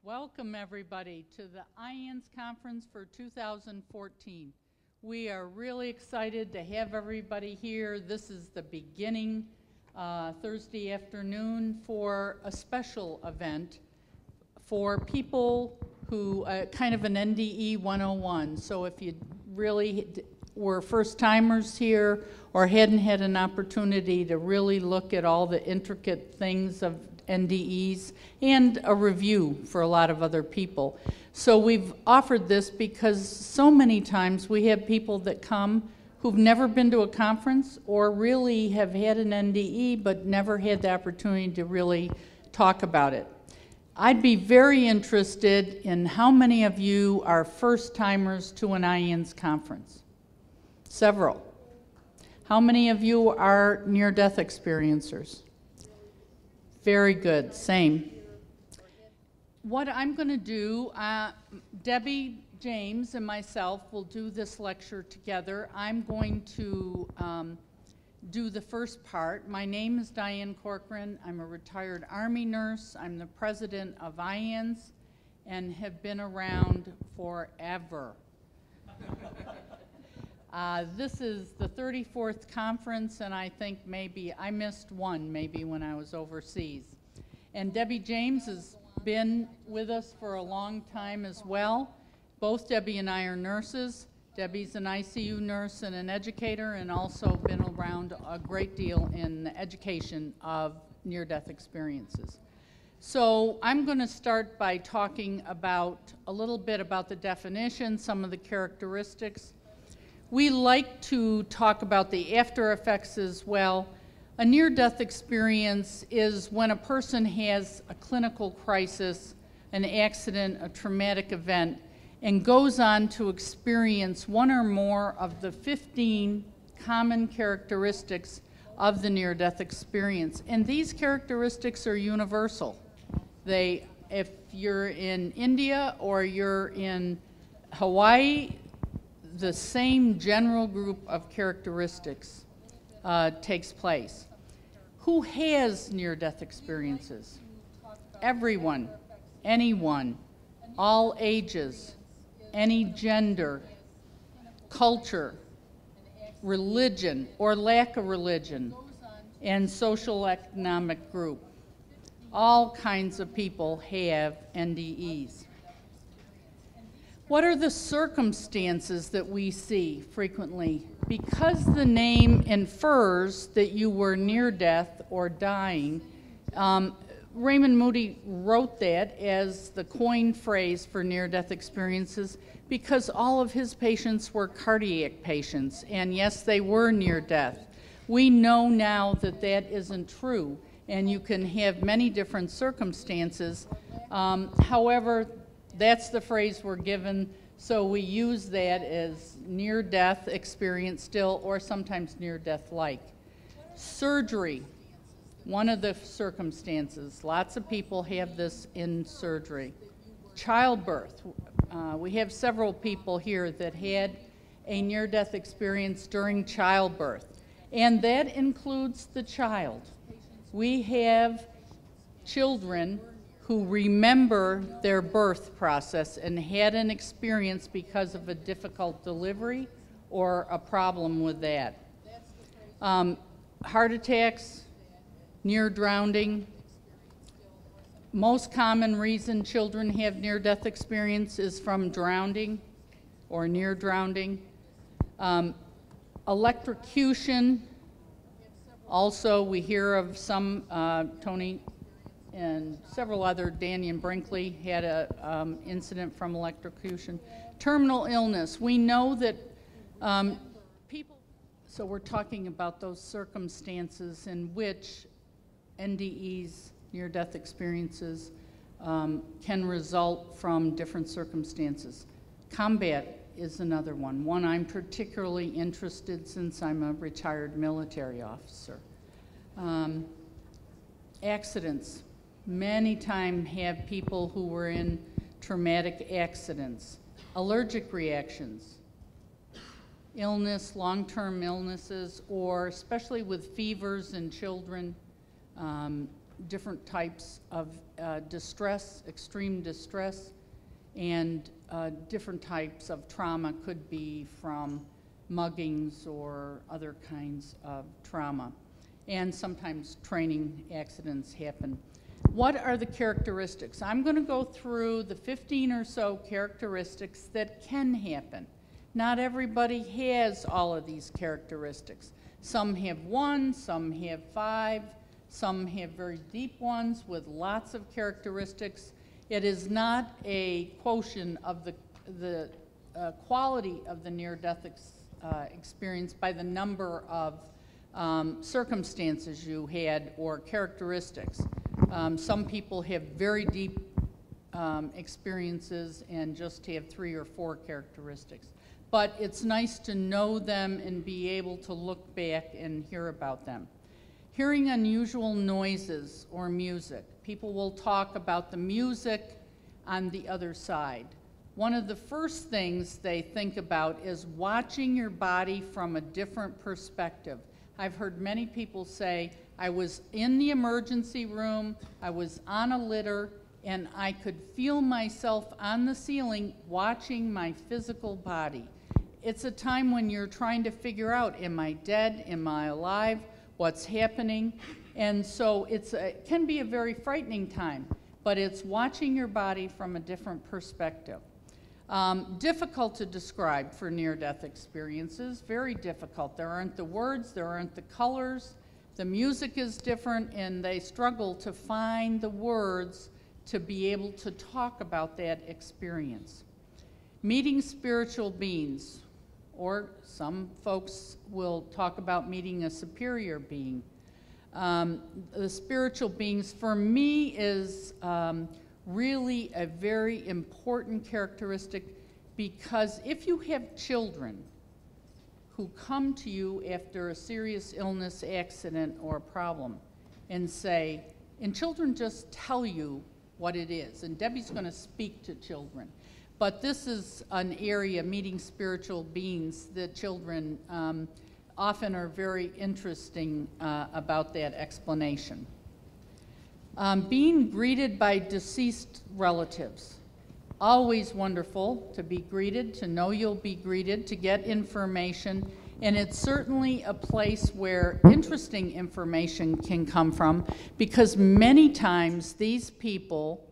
Welcome everybody to the IANDS conference for 2014. We are really excited to have everybody here. This is the beginning Thursday afternoon for a special event for people who, kind of an NDE 101. So if you really were first-timers here or hadn't had an opportunity to really look at all the intricate things of NDEs, and a review for a lot of other people. So we've offered this because so many times we have people that come who've never been to a conference or really have had an NDE but never had the opportunity to really talk about it. I'd be very interested in how many of you are first-timers to an IANDS conference. Several. How many of you are near-death experiencers? Very good, same. What I'm going to do, Debbie James and myself will do this lecture together. I'm going to do the first part. My name is Diane Corcoran. I'm a retired Army nurse. I'm the president of IANDS and have been around forever. This is the 34th conference, and I think maybe I missed one maybe when I was overseas. And Debbie James has been with us for a long time as well. Both Debbie and I are nurses. Debbie's an ICU nurse and an educator, and also been around a great deal in the education of near-death experiences. So I'm going to start by talking about a little bit about the definition, some of the characteristics. We like to talk about the after effects as well. A near-death experience is when a person has a clinical crisis, an accident, a traumatic event, and goes on to experience one or more of the 15 common characteristics of the near-death experience. And these characteristics are universal. If you're in India or you're in Hawaii, the same general group of characteristics takes place. Who has near-death experiences? Everyone, anyone, all ages, any gender, culture, religion or lack of religion, and social economic group. All kinds of people have NDEs. What are the circumstances that we see frequently? Because the name infers that you were near death or dying, Raymond Moody wrote that as the coined phrase for near-death experiences because all of his patients were cardiac patients, and yes, they were near death. We know now that that isn't true, and you can have many different circumstances. However, that's the phrase we're given, so we use that as near-death experience still, or sometimes near-death-like. Surgery, one of the circumstances. Lots of people have this in surgery. Childbirth, we have several people here that had a near-death experience during childbirth, and that includes the child. We have children who remember their birth process and had an experience because of a difficult delivery or a problem with that. Heart attacks, near drowning. Most common reason children have near-death experience is from drowning or near drowning. Electrocution. Also, we hear of some, Tony and several other, Danny and Brinkley had an incident from electrocution. Terminal illness. We know that people, so we're talking about those circumstances in which NDEs, near-death experiences, can result from different circumstances. Combat is another one. One I'm particularly interested since I'm a retired military officer. Accidents. Many times have people who were in traumatic accidents. Allergic reactions. Illness, long-term illnesses, or especially with fevers in children, different types of distress, extreme distress, and different types of trauma. Could be from muggings or other kinds of trauma. And sometimes training accidents happen. What are the characteristics? I'm going to go through the 15 or so characteristics that can happen. Not everybody has all of these characteristics. Some have 1, some have 5, some have very deep ones with lots of characteristics. It is not a quotient of the quality of the near-death experience by the number of circumstances you had or characteristics. Some people have very deep experiences and just have 3 or 4 characteristics. But it's nice to know them and be able to look back and hear about them. Hearing unusual noises or music. People will talk about the music on the other side. One of the first things they think about is watching your body from a different perspective. I've heard many people say, I was in the emergency room, I was on a litter, and I could feel myself on the ceiling watching my physical body. It's a time when you're trying to figure out, am I dead, am I alive, what's happening? And so it can be a very frightening time, but it's watching your body from a different perspective. Difficult to describe for near-death experiences, very difficult. There aren't the words, there aren't the colors, the music is different, and they struggle to find the words to be able to talk about that experience. Meeting spiritual beings, or some folks will talk about meeting a superior being. The spiritual beings, for me, is really a very important characteristic, because if you have children who come to you after a serious illness, accident, or problem and say, and children just tell you what it is, and Debbie's going to speak to children, but this is an area, meeting spiritual beings, that children often are very interesting about that explanation. Being greeted by deceased relatives. Always wonderful to be greeted, to know you'll be greeted, to get information, and it's certainly a place where interesting information can come from, because many times these people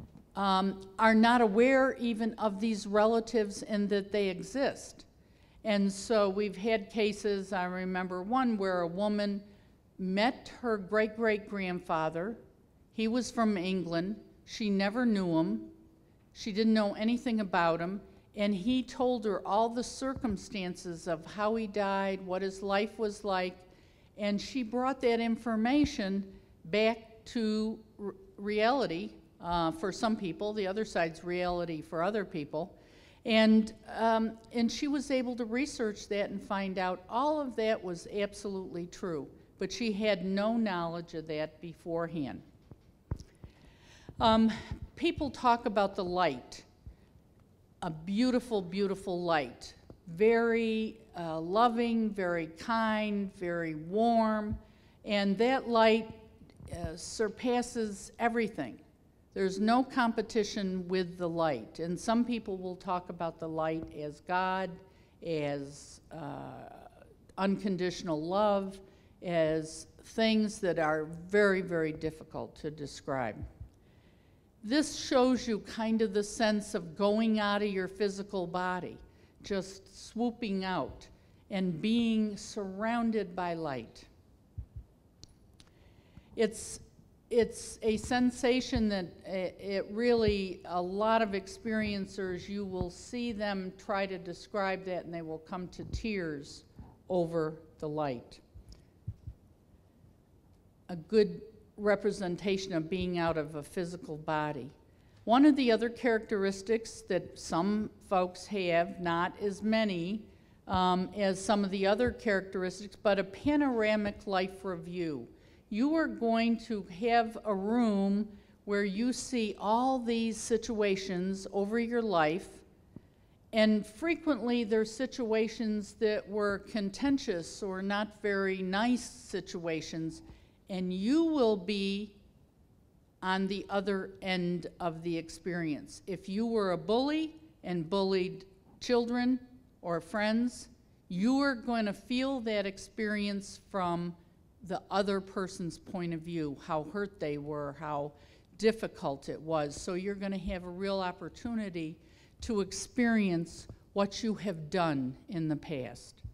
are not aware even of these relatives and that they exist. And so we've had cases, I remember one where a woman met her great-great-grandfather. He was from England. She never knew him. She didn't know anything about him. And he told her all the circumstances of how he died, what his life was like. And she brought that information back to reality for some people. The other side's reality for other people. And she was able to research that and find out all of that was absolutely true. But she had no knowledge of that beforehand. People talk about the light, a beautiful, beautiful light, very loving, very kind, very warm, and that light surpasses everything. There's no competition with the light, and some people will talk about the light as God, as unconditional love, as things that are very, very difficult to describe. This shows you kind of the sense of going out of your physical body, just swooping out and being surrounded by light. It's a sensation that it really, a lot of experiencers, you will see them try to describe that and they will come to tears over the light. A good representation of being out of a physical body. One of the other characteristics that some folks have, not as many as some of the other characteristics, but a panoramic life review. You are going to have a room where you see all these situations over your life, and frequently there's situations that were contentious or not very nice situations, and you will be on the other end of the experience. If you were a bully and bullied children or friends, you are going to feel that experience from the other person's point of view, how hurt they were, how difficult it was. So you're going to have a real opportunity to experience what you have done in the past.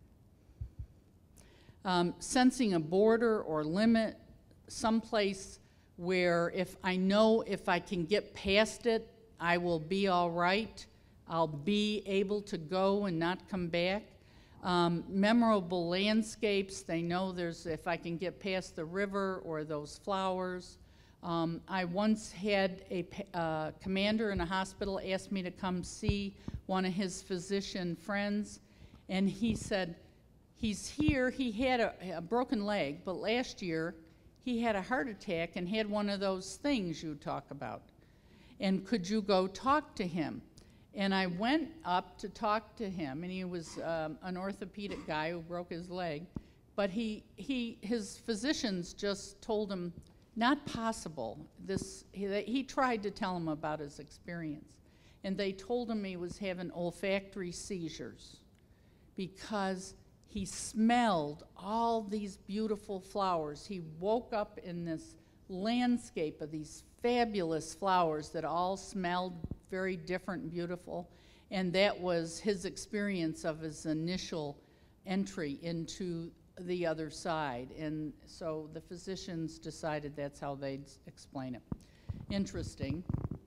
Sensing a border or limit, someplace where if I know if I can get past it, I will be all right. I'll be able to go and not come back. Memorable landscapes, they know there's, if I can get past the river or those flowers. I once had a commander in a hospital ask me to come see one of his physician friends, and he said, he's here, he had a broken leg, but last year he had a heart attack and had one of those things you talk about. And could you go talk to him? And I went up to talk to him, and he was an orthopedic guy who broke his leg, but his physicians just told him, not possible. He tried to tell him about his experience, and they told him he was having olfactory seizures because he smelled all these beautiful flowers. He woke up in this landscape of these fabulous flowers that all smelled very different and beautiful, and that was his experience of his initial entry into the other side. And so the physicians decided that's how they'd explain it. Interesting.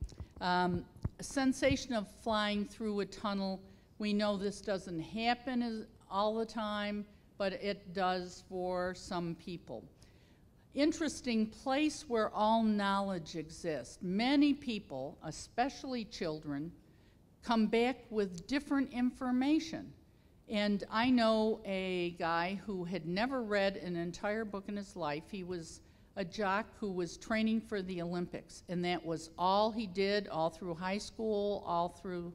Sensation of flying through a tunnel. We know this doesn't happen all the time, but it does for some people. Interesting place where all knowledge exists. Many people, especially children, come back with different information. And I know a guy who had never read an entire book in his life. He was a jock who was training for the Olympics, and that was all he did all through high school, all through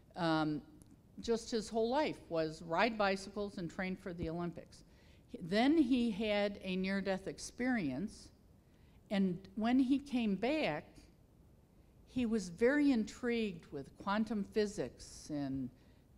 just his whole life, was ride bicycles and train for the Olympics. Then he had a near-death experience, and when he came back, he was very intrigued with quantum physics and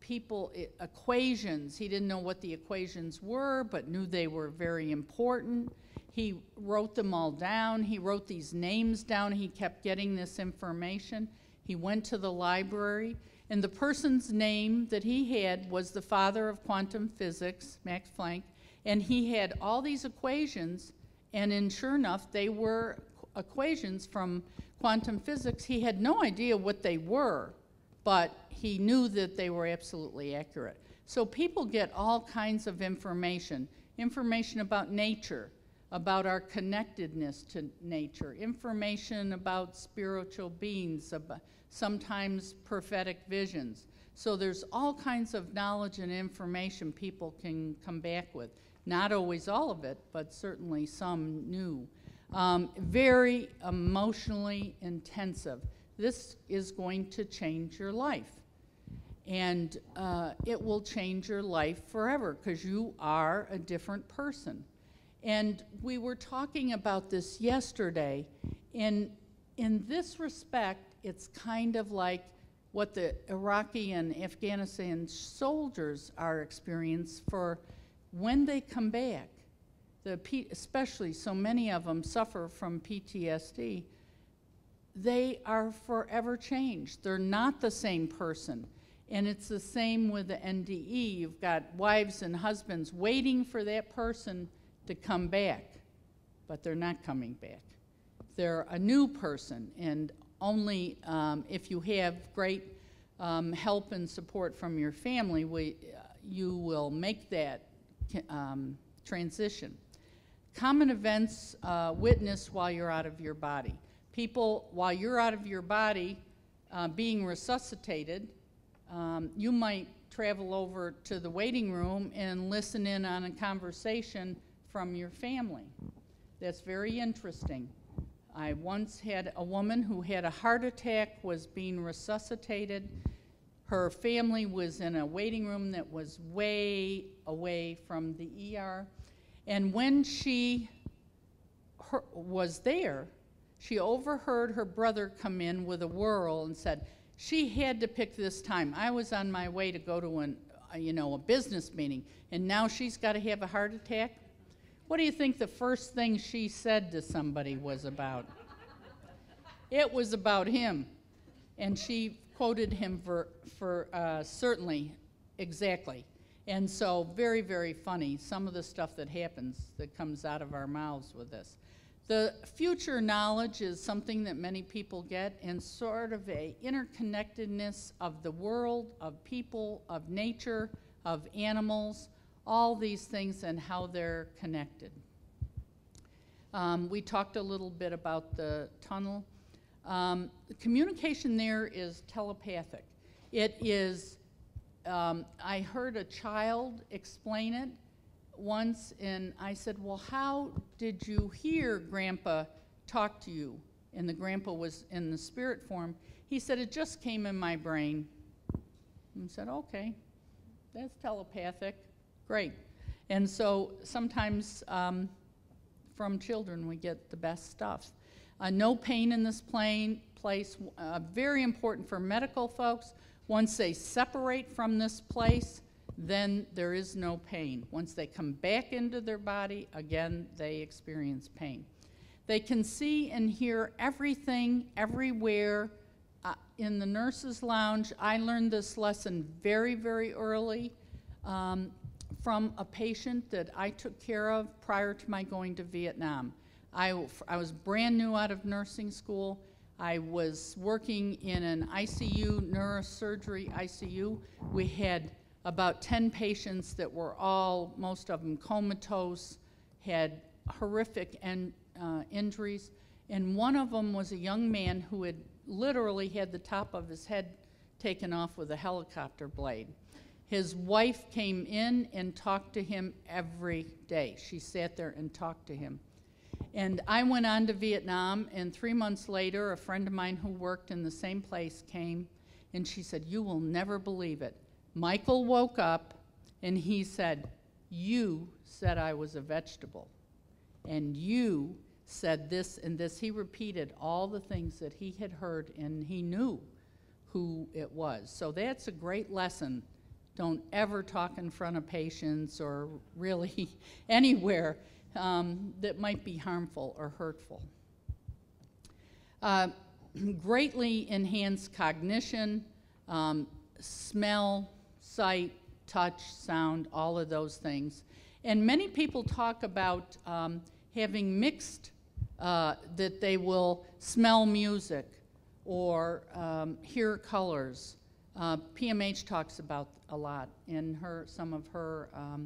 equations. He didn't know what the equations were, but knew they were very important. He wrote them all down. He wrote these names down. He kept getting this information. He went to the library, and the person's name that he had was the father of quantum physics, Max Planck, and he had all these equations, and sure enough, they were equations from quantum physics. He had no idea what they were, but he knew that they were absolutely accurate. So people get all kinds of information about nature, about our connectedness to nature, information about spiritual beings, about sometimes prophetic visions. So there's all kinds of knowledge and information people can come back with. Not always all of it, but certainly some new. Very emotionally intensive. This is going to change your life. And it will change your life forever because you are a different person. And we were talking about this yesterday. In this respect, it's kind of like what the Iraqi and Afghanistan soldiers are experiencing for when they come back. Especially so many of them suffer from PTSD. They are forever changed. They're not the same person. And it's the same with the NDE. You've got wives and husbands waiting for that person to come back, but they're not coming back. They're a new person, and only if you have great help and support from your family, you will make that transition. Common events witnessed while you're out of your body. People, while you're out of your body being resuscitated, you might travel over to the waiting room and listen in on a conversation from your family. That's very interesting. I once had a woman who had a heart attack, was being resuscitated. Her family was in a waiting room that was way away from the ER. And when she was there, she overheard her brother come in with a whirl and said, she had to pick this time. I was on my way to go to a business meeting, and now she's got to have a heart attack? What do you think the first thing she said to somebody was about? It was about him. And she quoted him for certainly, exactly. And so very, very funny, some of the stuff that happens that comes out of our mouths with this. The future knowledge is something that many people get, and sort of a interconnectedness of the world, of people, of nature, of animals, all these things and how they're connected. We talked a little bit about the tunnel. Communication there is telepathic. It is, I heard a child explain it once, and I said, well, how did you hear Grandpa talk to you? And the Grandpa was in the spirit form. He said, it just came in my brain. And I said, okay, that's telepathic. Great. And so sometimes from children we get the best stuff. No pain in this place, very important for medical folks. Once they separate from this place, then there is no pain. Once they come back into their body, again, they experience pain. They can see and hear everything, everywhere. In the nurse's lounge, I learned this lesson very, very early from a patient that I took care of prior to my going to Vietnam. I was brand new out of nursing school. I was working in an ICU, neurosurgery ICU. We had about 10 patients that were all, most of them comatose, had horrific injuries, and one of them was a young man who had literally had the top of his head taken off with a helicopter blade. His wife came in and talked to him every day. She sat there and talked to him. And I went on to Vietnam, and 3 months later, a friend of mine who worked in the same place came, and she said, you will never believe it. Michael woke up, and he said, you said I was a vegetable, and you said this and this. He repeated all the things that he had heard, and he knew who it was. So that's a great lesson. Don't ever talk in front of patients or really anywhere that might be harmful or hurtful. Greatly enhanced cognition, smell, sight, touch, sound, all of those things. And many people talk about having mixed, that they will smell music or hear colors. PMH talks about a lot in some of her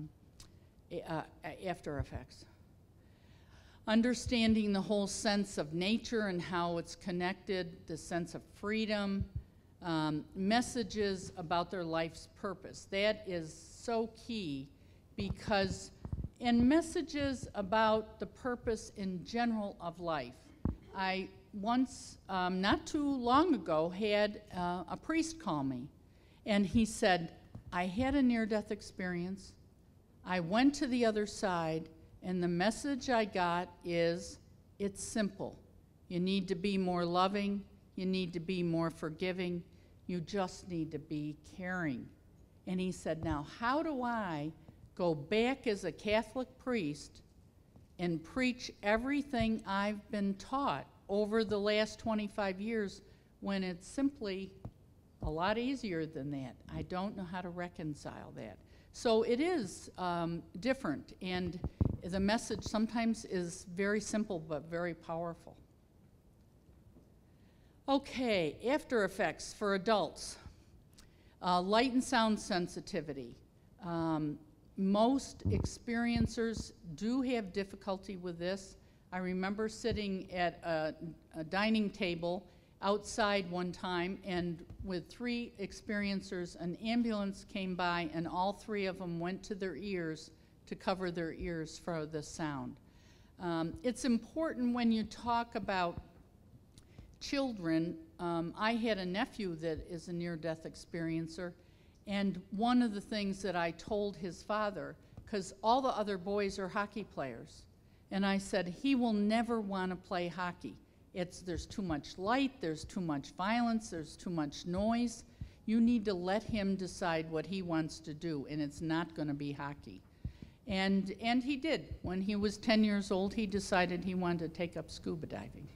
after effects. Understanding the whole sense of nature and how it's connected, the sense of freedom, messages about their life's purpose. That is so key because, and messages about the purpose in general of life. I once, not too long ago, had a priest call me, and he said, I had a near-death experience. I went to the other side, and the message I got is, it's simple. You need to be more loving. You need to be more forgiving. You just need to be caring. And he said, now, how do I go back as a Catholic priest and preach everything I've been taught over the last 25 years when it's simply a lot easier than that? I don't know how to reconcile that. So it is different, and the message sometimes is very simple but very powerful. Okay, after effects for adults. Light and sound sensitivity. Most experiencers do have difficulty with this. I remember sitting at a dining table outside one time, and with 3 experiencers, an ambulance came by, and all 3 of them went to their ears to cover their ears for the sound. It's important when you talk about children. I had a nephew that is a near-death experiencer, and one of the things that I told his father, because all the other boys are hockey players, and I said, he will never want to play hockey. there's too much light, there's too much violence, there's too much noise. You need to let him decide what he wants to do, and it's not going to be hockey. And he did. When he was 10 years old, he decided he wanted to take up scuba diving.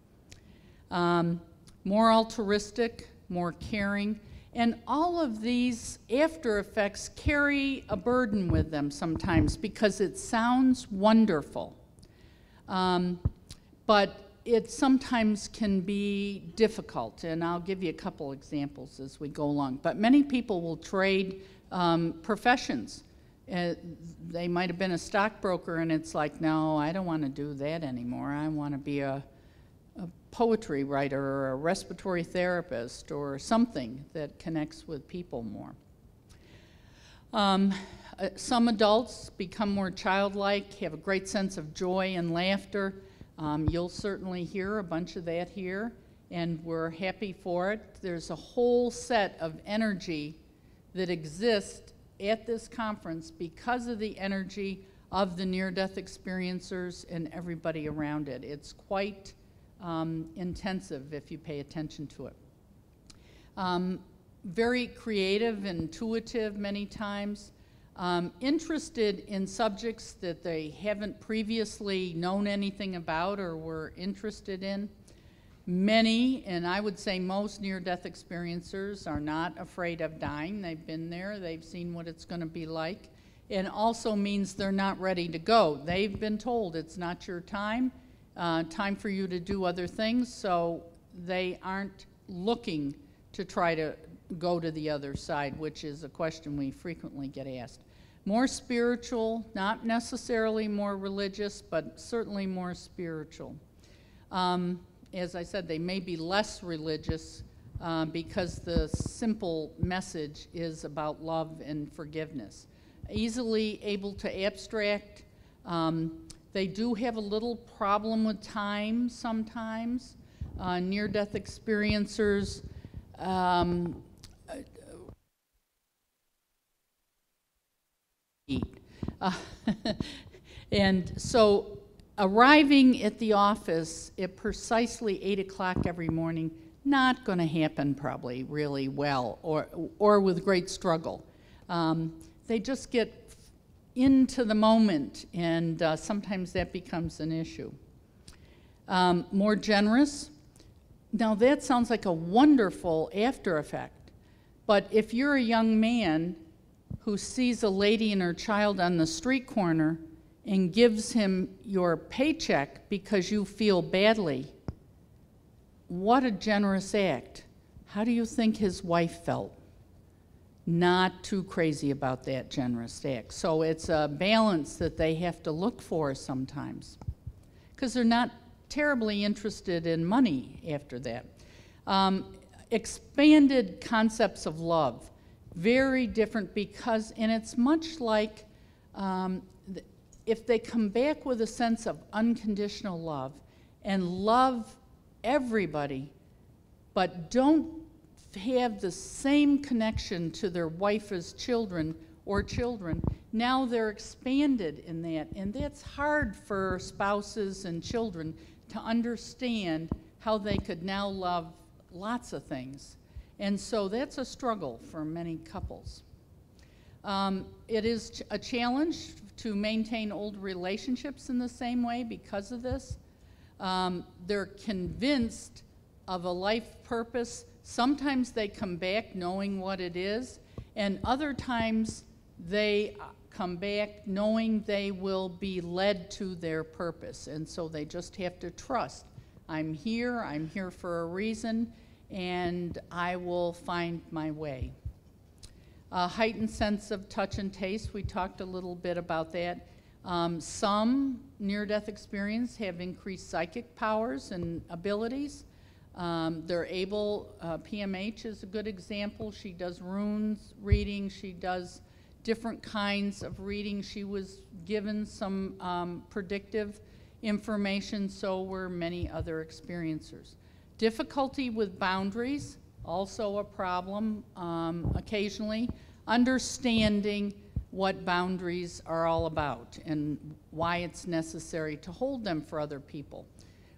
More altruistic, more caring, and all of these after effects carry a burden with them sometimes because it sounds wonderful. But it sometimes can be difficult, and I'll give you a couple examples as we go along. But many people will trade professions. They might have been a stockbroker, and it's like, no, I don't want to do that anymore. I want to be a poetry writer or a respiratory therapist or something that connects with people more. Some adults become more childlike, have a great sense of joy and laughter. You'll certainly hear a bunch of that here, and we're happy for it. There's a whole set of energy that exists at this conference because of the energy of the near-death experiencers and everybody around it. It's quite intensive if you pay attention to it. Very creative, intuitive many times. Interested in subjects that they haven't previously known anything about or were interested in. Many, and I would say most near-death experiencers are not afraid of dying. They've been there, they've seen what it's going to be like. It also means they're not ready to go. They've been told it's not your time, time for you to do other things, so they aren't looking to try to go to the other side, which is a question we frequently get asked. More spiritual, not necessarily more religious, but certainly more spiritual. As I said, they may be less religious because the simple message is about love and forgiveness. Easily able to abstract. They do have a little problem with time sometimes. Near-death experiencers and so arriving at the office at precisely 8 o'clock every morning, not going to happen probably really well or with great struggle. They just get into the moment, and sometimes that becomes an issue. More generous. Now that sounds like a wonderful after effect, but if you're a young man who sees a lady and her child on the street corner and gives him your paycheck because you feel badly, what a generous act. How do you think his wife felt? Not too crazy about that generous act. So it's a balance that they have to look for sometimes because they're not terribly interested in money after that. Expanded concepts of love, very different because, and it's much like if they come back with a sense of unconditional love and love everybody, but don't have the same connection to their wife as children or children, now they're expanded in that. And that's hard for spouses and children to understand how they could now love lots of things. And so that's a struggle for many couples. It is a challenge to maintain old relationships in the same way because of this. They're convinced of a life purpose. Sometimes they come back knowing what it is, and other times they come back knowing they will be led to their purpose. And so they just have to trust. I'm here for a reason, and I will find my way. A heightened sense of touch and taste, we talked a little bit about that. Some near-death experience have increased psychic powers and abilities. They're able, PMH is a good example. She does runes reading, she does different kinds of reading. She was given some predictive information, so were many other experiencers. Difficulty with boundaries, also a problem occasionally. Understanding what boundaries are all about and why it's necessary to hold them for other people.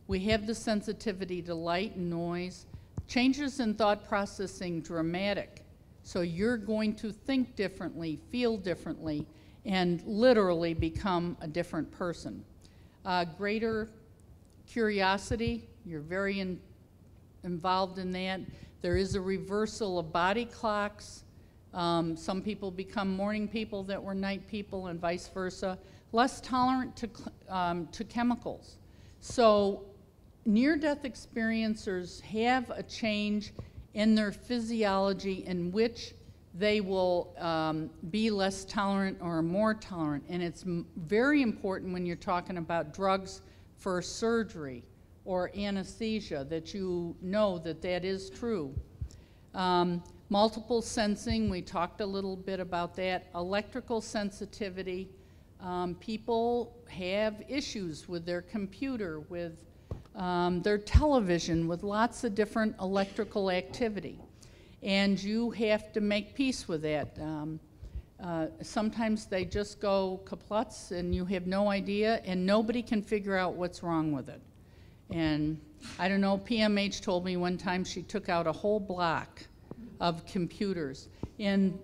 We have the sensitivity to light and noise. Changes in thought processing dramatic. So you're going to think differently, feel differently, and literally become a different person. Greater curiosity, you're very involved in that. There is a reversal of body clocks. Some people become morning people that were night people and vice versa. Less tolerant to chemicals. So near-death experiencers have a change in their physiology in which they will be less tolerant or more tolerant. And it's very important when you're talking about drugs for surgery or anesthesia that you know that that is true. Multiple sensing, we talked a little bit about that. Electrical sensitivity. People have issues with their computer, with their television, with lots of different electrical activity. And you have to make peace with that. Sometimes they just go kaplutz and you have no idea and nobody can figure out what's wrong with it. And I don't know, PMH told me one time she took out a whole block of computers. In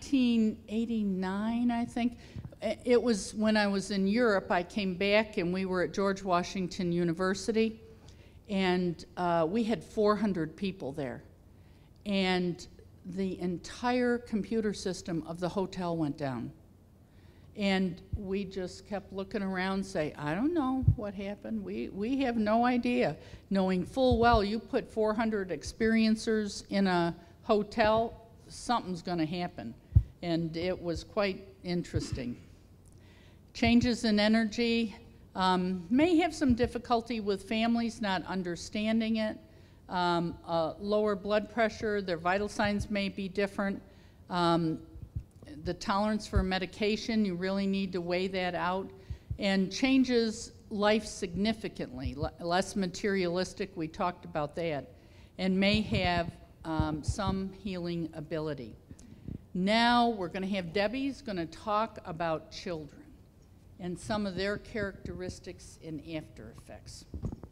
1989, I think, it was when I was in Europe, I came back and we were at George Washington University, and we had 400 people there. And the entire computer system of the hotel went down. And we just kept looking around, say, I don't know what happened. We have no idea. Knowing full well you put 400 experiencers in a hotel, something's going to happen. And it was quite interesting. Changes in energy may have some difficulty with families not understanding it. Lower blood pressure, their vital signs may be different. The tolerance for medication, you really need to weigh that out. And changes life significantly, less materialistic, we talked about that, and may have some healing ability. Now we're going to have Debbie's going to talk about children and some of their characteristics and after effects.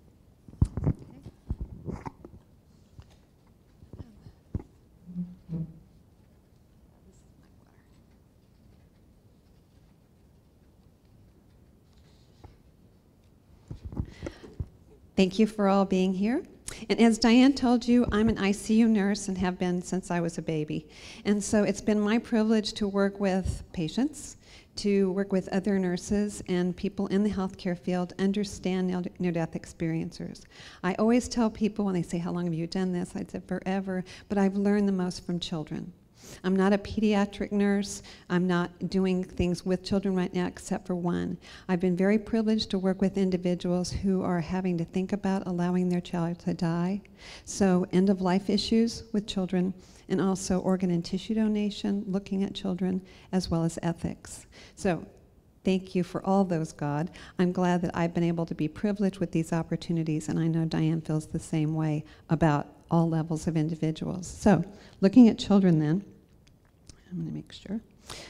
Thank you for all being here. And as Diane told you, I'm an ICU nurse and have been since I was a baby. And so it's been my privilege to work with patients, to work with other nurses and people in the healthcare field, understand near-death experiencers. I always tell people when they say, how long have you done this? I said, forever, but I've learned the most from children. I'm not a pediatric nurse. I'm not doing things with children right now except for one. I've been very privileged to work with individuals who are having to think about allowing their child to die. So end-of-life issues with children, and also organ and tissue donation, looking at children, as well as ethics. So thank you for all those, God. I'm glad that I've been able to be privileged with these opportunities, and I know Diane feels the same way about all levels of individuals. So looking at children then, I'm going to make sure.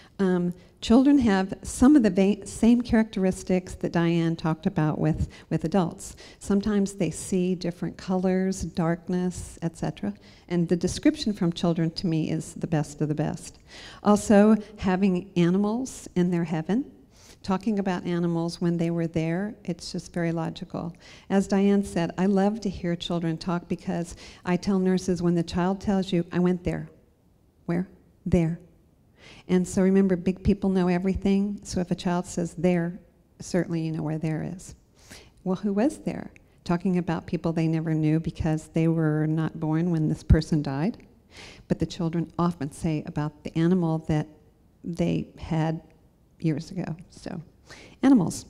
Children have some of the same characteristics that Diane talked about with adults. Sometimes they see different colors, darkness, etc. And the description from children to me is the best of the best. Also, having animals in their heaven. Talking about animals when they were there, it's just very logical. As Diane said, I love to hear children talk because I tell nurses when the child tells you, I went there. Where? There. And so remember, big people know everything. So if a child says there, certainly you know where there is. Well, who was there? Talking about people they never knew because they were not born when this person died. But the children often say about the animal that they had years ago. So animals.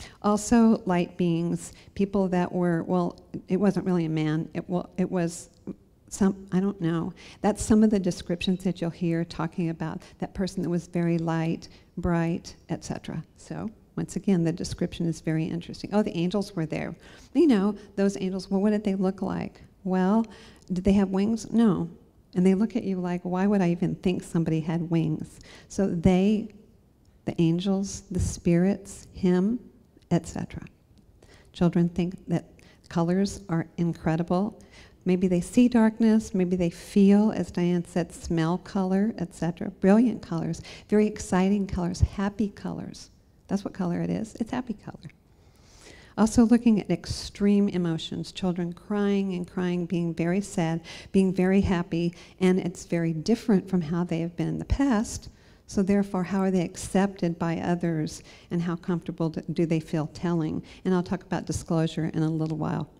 Also light beings, people that were, well, it wasn't really a man. It was some, I don't know. That's some of the descriptions that you'll hear talking about that person that was very light, bright, etc. So once again, the description is very interesting. Oh, the angels were there. You know, those angels, well, what did they look like? Well, did they have wings? No. And they look at you like, why would I even think somebody had wings? So they, the angels, the spirits, him, etc. Children think that Colors are incredible. Maybe they see darkness, maybe they feel, as Diane said, smell color, etc. Brilliant colors, very exciting colors, happy colors. That's what color it is. It's happy color. Also looking at extreme emotions, children crying and crying, being very sad, being very happy, and it's very different from how they have been in the past. So therefore, how are they accepted by others, and how comfortable do they feel telling? And I'll talk about disclosure in a little while.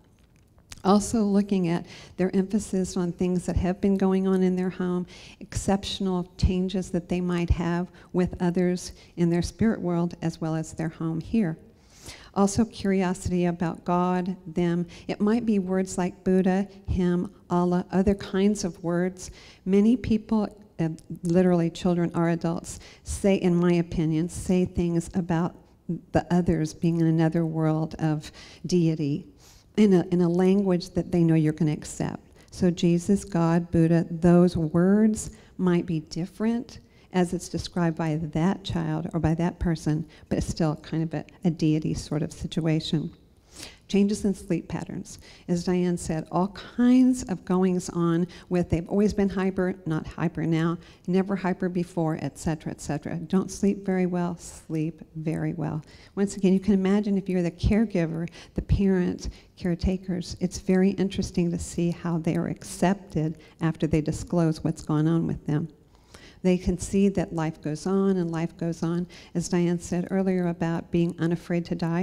Also looking at their emphasis on things that have been going on in their home, exceptional changes that they might have with others in their spirit world as well as their home here. Also curiosity about God, them. It might be words like Buddha, Him, Allah, other kinds of words. Many people, literally children or adults, say, in my opinion, say things about the others being in another world of deity in a language that they know you're going to accept. So Jesus, God, Buddha, those words might be different as it's described by that child or by that person, but it's still kind of a deity sort of situation. Changes in sleep patterns. As Diane said, all kinds of goings on with, they've always been hyper, not hyper now, never hyper before, etc., etc. Don't sleep very well, sleep very well. Once again, you can imagine if you're the caregiver, the parent, caretakers, it's very interesting to see how they are accepted after they disclose what's going on with them. They can see that life goes on and life goes on. As Diane said earlier about being unafraid to die.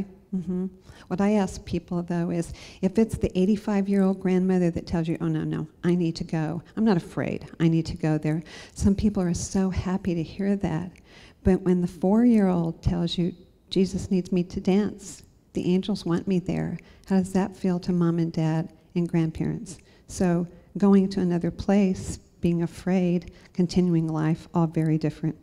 What I ask people, though, is if it's the 85-year-old grandmother that tells you, oh, no, I need to go. I'm not afraid. I need to go there. Some people are so happy to hear that. But when the 4-year-old tells you, Jesus needs me to dance, the angels want me there, how does that feel to mom and dad and grandparents? So going to another place, being afraid, continuing life, all very different.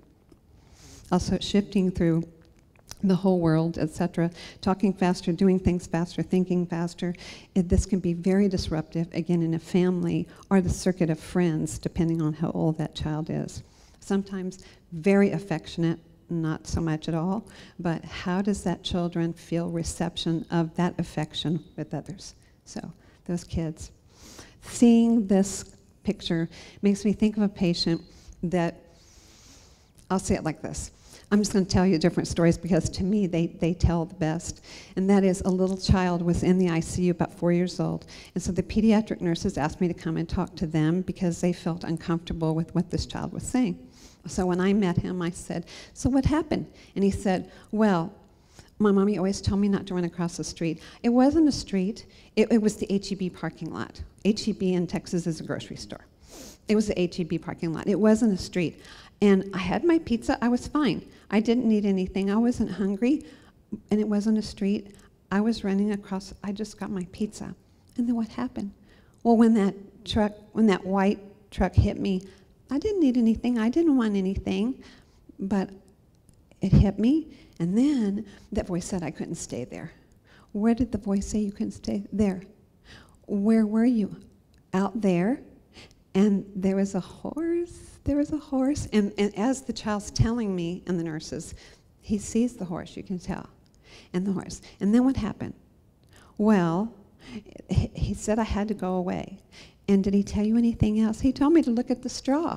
Also shifting through the whole world, etc., talking faster, doing things faster, thinking faster. This can be very disruptive, again, in a family or the circuit of friends, depending on how old that child is. Sometimes very affectionate, not so much at all, but how does that children feel reception of that affection with others? So those kids. Seeing this picture makes me think of a patient that, I'll say it like this. I'm just going to tell you different stories because to me they tell the best. And that is, a little child was in the ICU, about 4 years old. And so the pediatric nurses asked me to come and talk to them because they felt uncomfortable with what this child was saying. So when I met him, I said, so what happened? And he said, well, my mommy always told me not to run across the street. It wasn't a street. It was the HEB parking lot. HEB in Texas is a grocery store. It was the HEB parking lot. It wasn't a street. And I had my pizza. I was fine. I didn't need anything. I wasn't hungry. And it wasn't a street. I was running across. I just got my pizza. And then what happened? Well, when that white truck hit me, I didn't need anything. I didn't want anything. But it hit me. And then that voice said I couldn't stay there. Where did the voice say you couldn't stay? There. Where were you? Out there. And there was a horse. There was a horse. And as the child's telling me, and the nurses, he sees the horse, you can tell. And the horse. And then what happened? Well, he said I had to go away. And did he tell you anything else? He told me to look at the straw.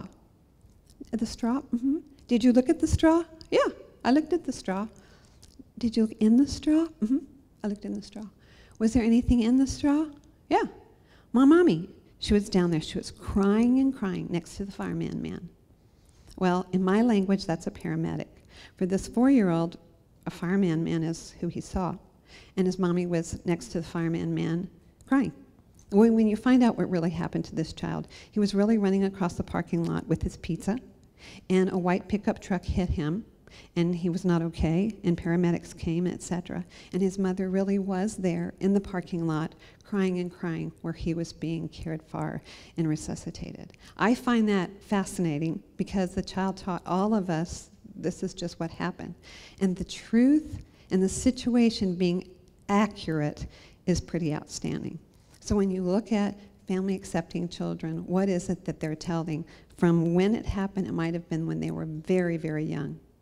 The straw? Mm-hmm. Did you look at the straw? Yeah, I looked at the straw. Did you look in the straw? Mm-hmm. I looked in the straw. Was there anything in the straw? Yeah. My mommy. She was down there. She was crying and crying next to the fireman man. Well, in my language, that's a paramedic. For this 4-year-old, a fireman man is who he saw. And his mommy was next to the fireman man crying. When you find out what really happened to this child, he was really running across the parking lot with his pizza, and a white pickup truck hit him, and he was not okay, and paramedics came, etc. And his mother really was there in the parking lot crying and crying where he was being cared for and resuscitated. I find that fascinating because the child taught all of us this is just what happened. And the truth and the situation being accurate is pretty outstanding. So when you look at family accepting children, what is it that they're telling? From when it happened, it might have been when they were very, very young.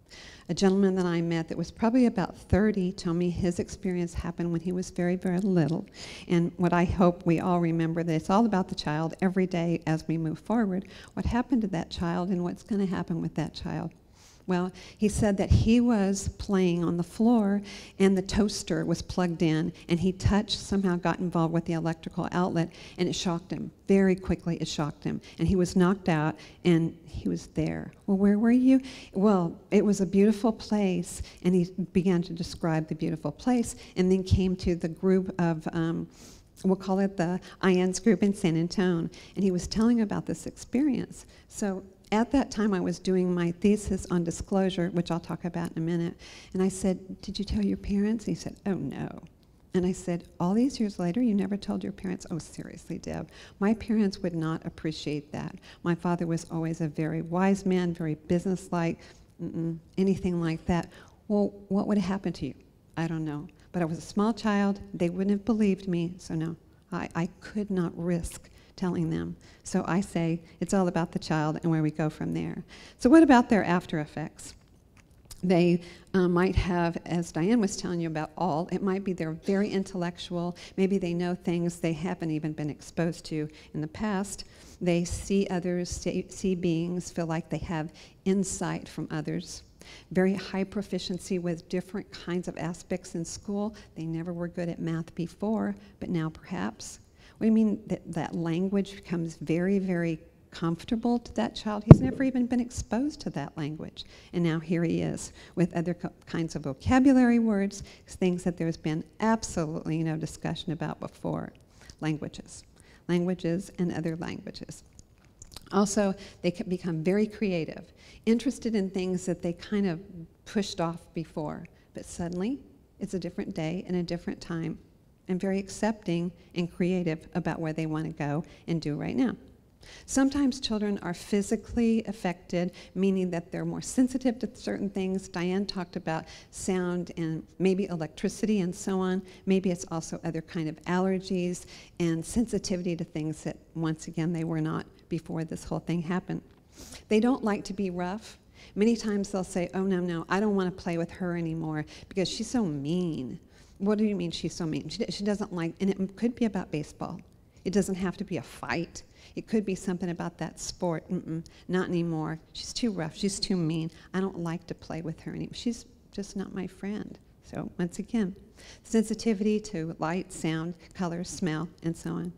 A gentleman that I met that was probably about 30 told me his experience happened when he was very, very little. And what I hope we all remember, that it's all about the child every day as we move forward. What happened to that child and what's going to happen with that child? Well, he said that he was playing on the floor and the toaster was plugged in, and he somehow got involved with the electrical outlet, and it shocked him. Very quickly it shocked him. And he was knocked out, and he was there. Well, where were you? Well, it was a beautiful place, and he began to describe the beautiful place, and then came to the group of we'll call it the IANDS group in San Antonio, and he was telling about this experience. So at that time, I was doing my thesis on disclosure, which I'll talk about in a minute, and I said, "Did you tell your parents?" He said, "Oh, no." And I said, "All these years later, you never told your parents?" "Oh, seriously, Deb, my parents would not appreciate that. My father was always a very wise man, very businesslike, anything like that." "Well, what would have happened to you?" "I don't know. But I was a small child. They wouldn't have believed me, so no, I could not risk telling them." So I say it's all about the child and where we go from there. So what about their after effects? They might have, as Diane was telling you about it might be they're very intellectual. Maybe they know things they haven't even been exposed to in the past. They see others, see beings, feel like they have insight from others. Very high proficiency with different kinds of aspects in school. They never were good at math before, but now perhaps. What do you mean that language becomes very, very comfortable to that child? He's never even been exposed to that language. And now here he is with other kinds of vocabulary words, things that there's been absolutely no discussion about before. Languages and other languages. Also, they can become very creative, interested in things that they kind of pushed off before. But suddenly, it's a different day and a different time, and very accepting and creative about where they want to go and do right now. Sometimes children are physically affected, meaning that they're more sensitive to certain things. Diane talked about sound and maybe electricity and so on. Maybe it's also other kind of allergies and sensitivity to things that, once again, they were not before this whole thing happened. They don't like to be rough. Many times they'll say, "Oh, no, I don't want to play with her anymore because she's so mean." What do you mean she's so mean? She doesn't like, and it could be about baseball. It doesn't have to be a fight. It could be something about that sport. Not anymore. She's too rough. She's too mean. I don't like to play with her anymore. She's just not my friend. So once again, sensitivity to light, sound, color, smell, and so on.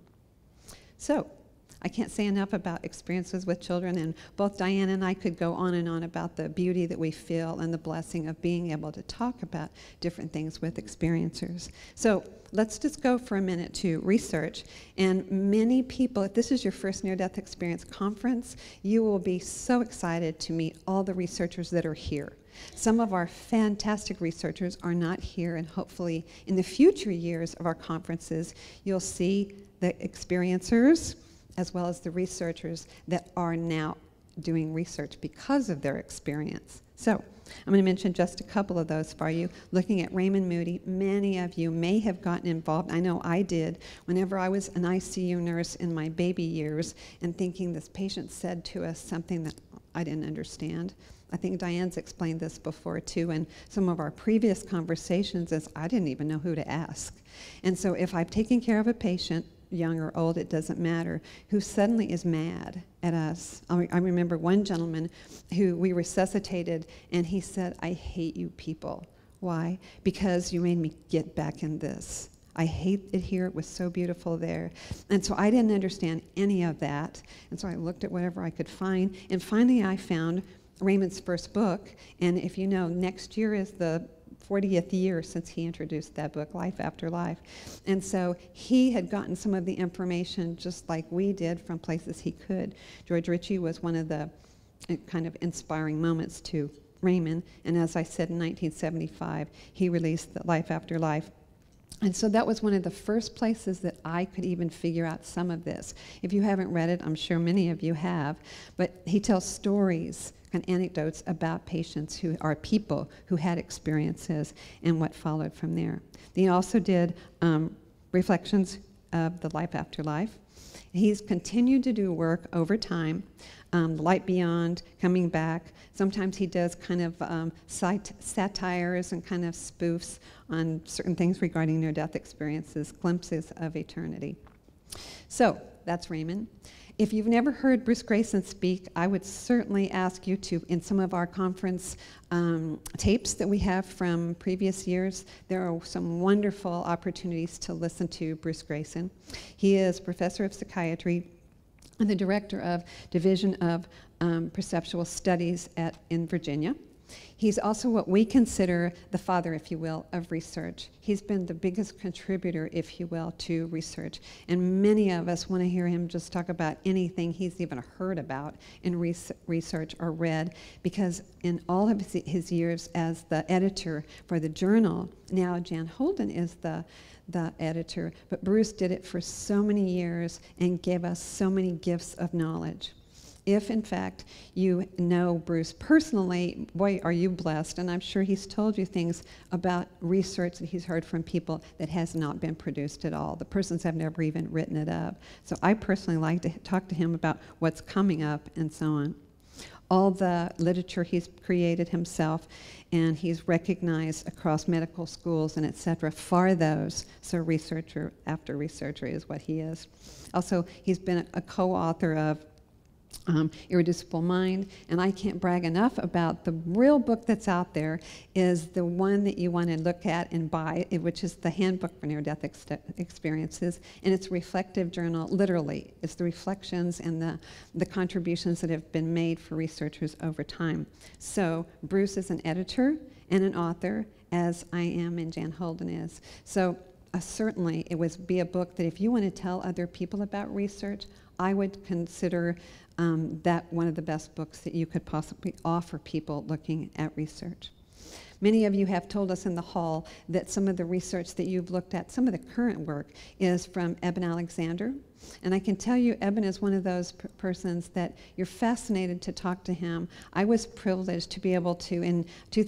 So I can't say enough about experiences with children, and both Diane and I could go on and on about the beauty that we feel and the blessing of being able to talk about different things with experiencers. So let's just go for a minute to research. And many people, if this is your first near-death experience conference, you will be so excited to meet all the researchers that are here. Some of our fantastic researchers are not here, and hopefully in the future years of our conferences, you'll see the experiencers as well as the researchers that are now doing research because of their experience. So I'm going to mention just a couple of those for you. Looking at Raymond Moody, many of you may have gotten involved. I know I did whenever I was an ICU nurse in my baby years and thinking this patient said to us something that I didn't understand. I think Diane's explained this before too, and some of our previous conversations is I didn't even know who to ask. And so if I've taken care of a patient, young or old, it doesn't matter, who suddenly is mad at us. I remember one gentleman who we resuscitated, and he said, "I hate you people." Why? "Because you made me get back in this. I hate it here. It was so beautiful there." And so I didn't understand any of that. And so I looked at whatever I could find. And finally I found Raymond's first book. And if you know, next year is the 40th year since he introduced that book, Life After Life. And so he had gotten some of the information just like we did from places he could. George Ritchie was one of the kind of inspiring moments to Raymond. And as I said, in 1975, he released the Life After Life. And so that was one of the first places that I could even figure out some of this. If you haven't read it, I'm sure many of you have, but he tells stories and anecdotes about patients who are people who had experiences and what followed from there. He also did reflections of the life after life. He's continued to do work over time, Light Beyond, Coming Back. Sometimes he does kind of satires and kind of spoofs on certain things regarding near-death experiences, Glimpses of Eternity. So that's Raymond. If you've never heard Bruce Grayson speak, I would certainly ask you to, in some of our conference tapes that we have from previous years, there are some wonderful opportunities to listen to Bruce Grayson. He is professor of psychiatry and the director of Division of Perceptual Studies in Virginia. He's also what we consider the father, if you will, of research. He's been the biggest contributor, if you will, to research. And many of us want to hear him just talk about anything he's even heard about in research or read, because in all of his years as the editor for the journal, now Jan Holden is the editor, but Bruce did it for so many years and gave us so many gifts of knowledge. If, in fact, you know Bruce personally, boy, are you blessed. And I'm sure he's told you things about research that he's heard from people that has not been produced at all. The persons have never even written it up. So I personally like to talk to him about what's coming up and so on. All the literature he's created himself, and he's recognized across medical schools and et cetera for those. So researcher after researcher is what he is. Also, he's been a co-author of Irreducible Mind, and I can't brag enough about the real book that's out there is the one that you want to look at and buy, which is the Handbook for Near-Death Experiences, and it's a reflective journal, literally. It's the reflections and the contributions that have been made for researchers over time. So Bruce is an editor and an author, as I am and Jan Holden is. So certainly it would be a book that if you want to tell other people about research, I would consider that one of the best books that you could possibly offer people looking at research. Many of you have told us in the hall that some of the research that you've looked at, some of the current work, is from Eben Alexander. And I can tell you, Eben is one of those persons that you're fascinated to talk to him. I was privileged to be able to, in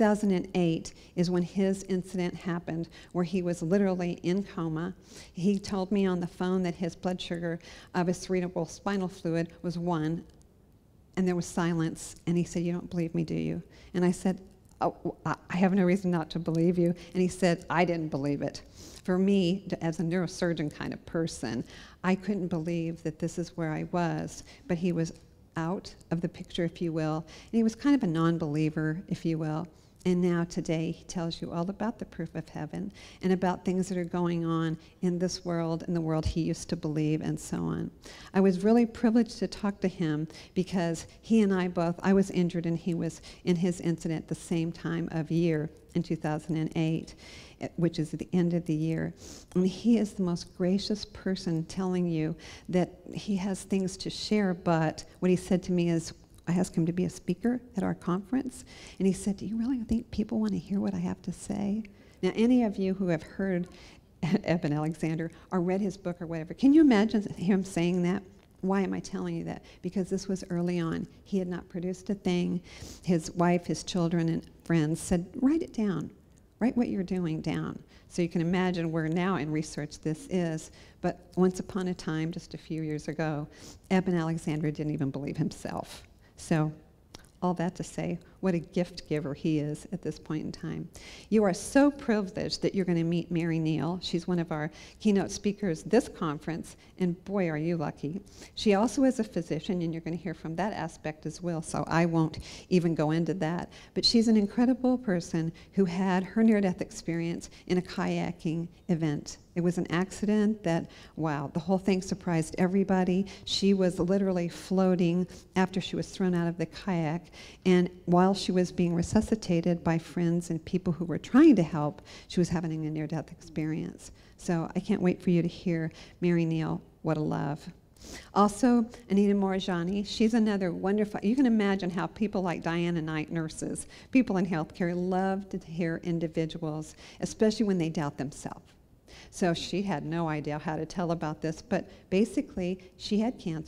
2008 is when his incident happened, where he was literally in coma. He told me on the phone that his blood sugar of his cerebral spinal fluid was 1, and there was silence, and he said, "You don't believe me, do you?" And I said, "Oh, I have no reason not to believe you." And he said, "I didn't believe it." For me, as a neurosurgeon kind of person, I couldn't believe that this is where I was, but he was out of the picture, if you will, and he was kind of a non-believer, if you will. And now today he tells you all about the proof of heaven and about things that are going on in this world and the world he used to believe and so on. I was really privileged to talk to him because he and I both, I was injured and he was in his incident the same time of year in 2008, which is at the end of the year. And he is the most gracious person telling you that he has things to share, but what he said to me is, I asked him to be a speaker at our conference, and he said, "Do you really think people want to hear what I have to say?" Now, any of you who have heard Eben Alexander or read his book or whatever, can you imagine him saying that? Why am I telling you that? Because this was early on. He had not produced a thing. His wife, his children, and friends said, "Write it down. Write what you're doing down." So you can imagine where now in research this is. But once upon a time, just a few years ago, Eben Alexander didn't even believe himself. So all that to say, what a gift giver he is at this point in time. You are so privileged that you're going to meet Mary Neal. She's one of our keynote speakers this conference, and boy, are you lucky. She also is a physician, and you're going to hear from that aspect as well, so I won't even go into that. But she's an incredible person who had her near-death experience in a kayaking event. It was an accident that, wow, the whole thing surprised everybody. She was literally floating after she was thrown out of the kayak, and while she was being resuscitated by friends and people who were trying to help, she was having a near-death experience. So I can't wait for you to hear Mary Neal. What a love. Also, Anita Morajani, she's another wonderful, you can imagine how people like Diane and I, nurses, people in healthcare, love to hear individuals, especially when they doubt themselves. So she had no idea how to tell about this, but basically she had cancer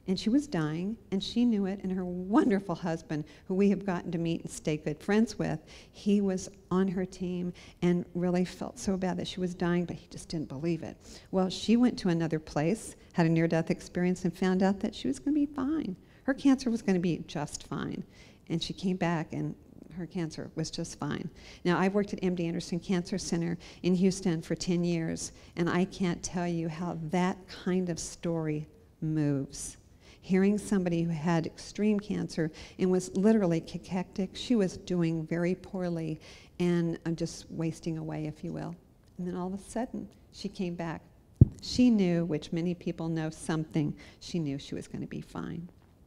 and she was dying, and she knew it, and her wonderful husband, who we have gotten to meet and stay good friends with, he was on her team and really felt so bad that she was dying, but he just didn't believe it. Well, she went to another place, had a near-death experience, and found out that she was going to be fine. Her cancer was going to be just fine. And she came back, and her cancer was just fine. Now, I've worked at MD Anderson Cancer Center in Houston for 10 years, and I can't tell you how that kind of story moves. Hearing somebody who had extreme cancer and was literally cachectic, she was doing very poorly and just wasting away, if you will. And then all of a sudden, she came back. She knew, which many people know something, she knew she was going to be fine.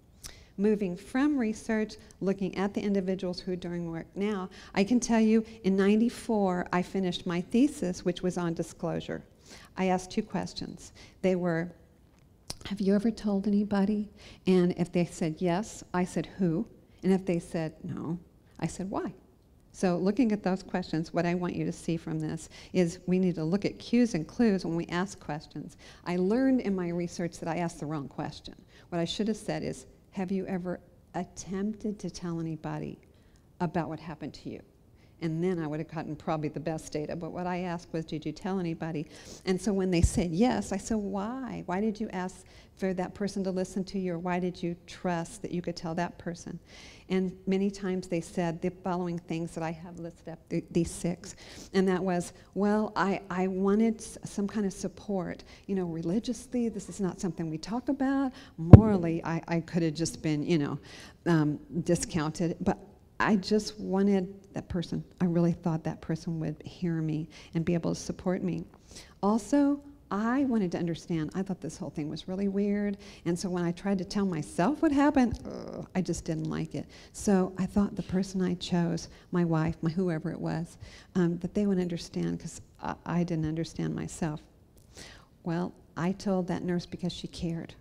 Moving from research, looking at the individuals who are doing work now, I can tell you in '94, I finished my thesis, which was on disclosure. I asked 2 questions. They were, have you ever told anybody? And if they said yes, I said who? And if they said no, I said why? So looking at those questions, what I want you to see from this is we need to look at cues and clues when we ask questions. I learned in my research that I asked the wrong question. What I should have said is, have you ever attempted to tell anybody about what happened to you? And then I would have gotten probably the best data. But what I asked was, did you tell anybody? And so when they said yes, I said, why? Why did you ask for that person to listen to you, or why did you trust that you could tell that person? And many times they said the following things that I have listed up, these 6. And that was, well, I wanted some kind of support. You know, religiously, this is not something we talk about. Morally, I could have just been, you know, discounted. But I just wanted that person. I really thought that person would hear me and be able to support me. Also, I wanted to understand. I thought this whole thing was really weird. And so when I tried to tell myself what happened, I just didn't like it. So I thought the person I chose, my wife, my whoever it was, that they would understand, because I didn't understand myself. Well, I told that nurse because she cared.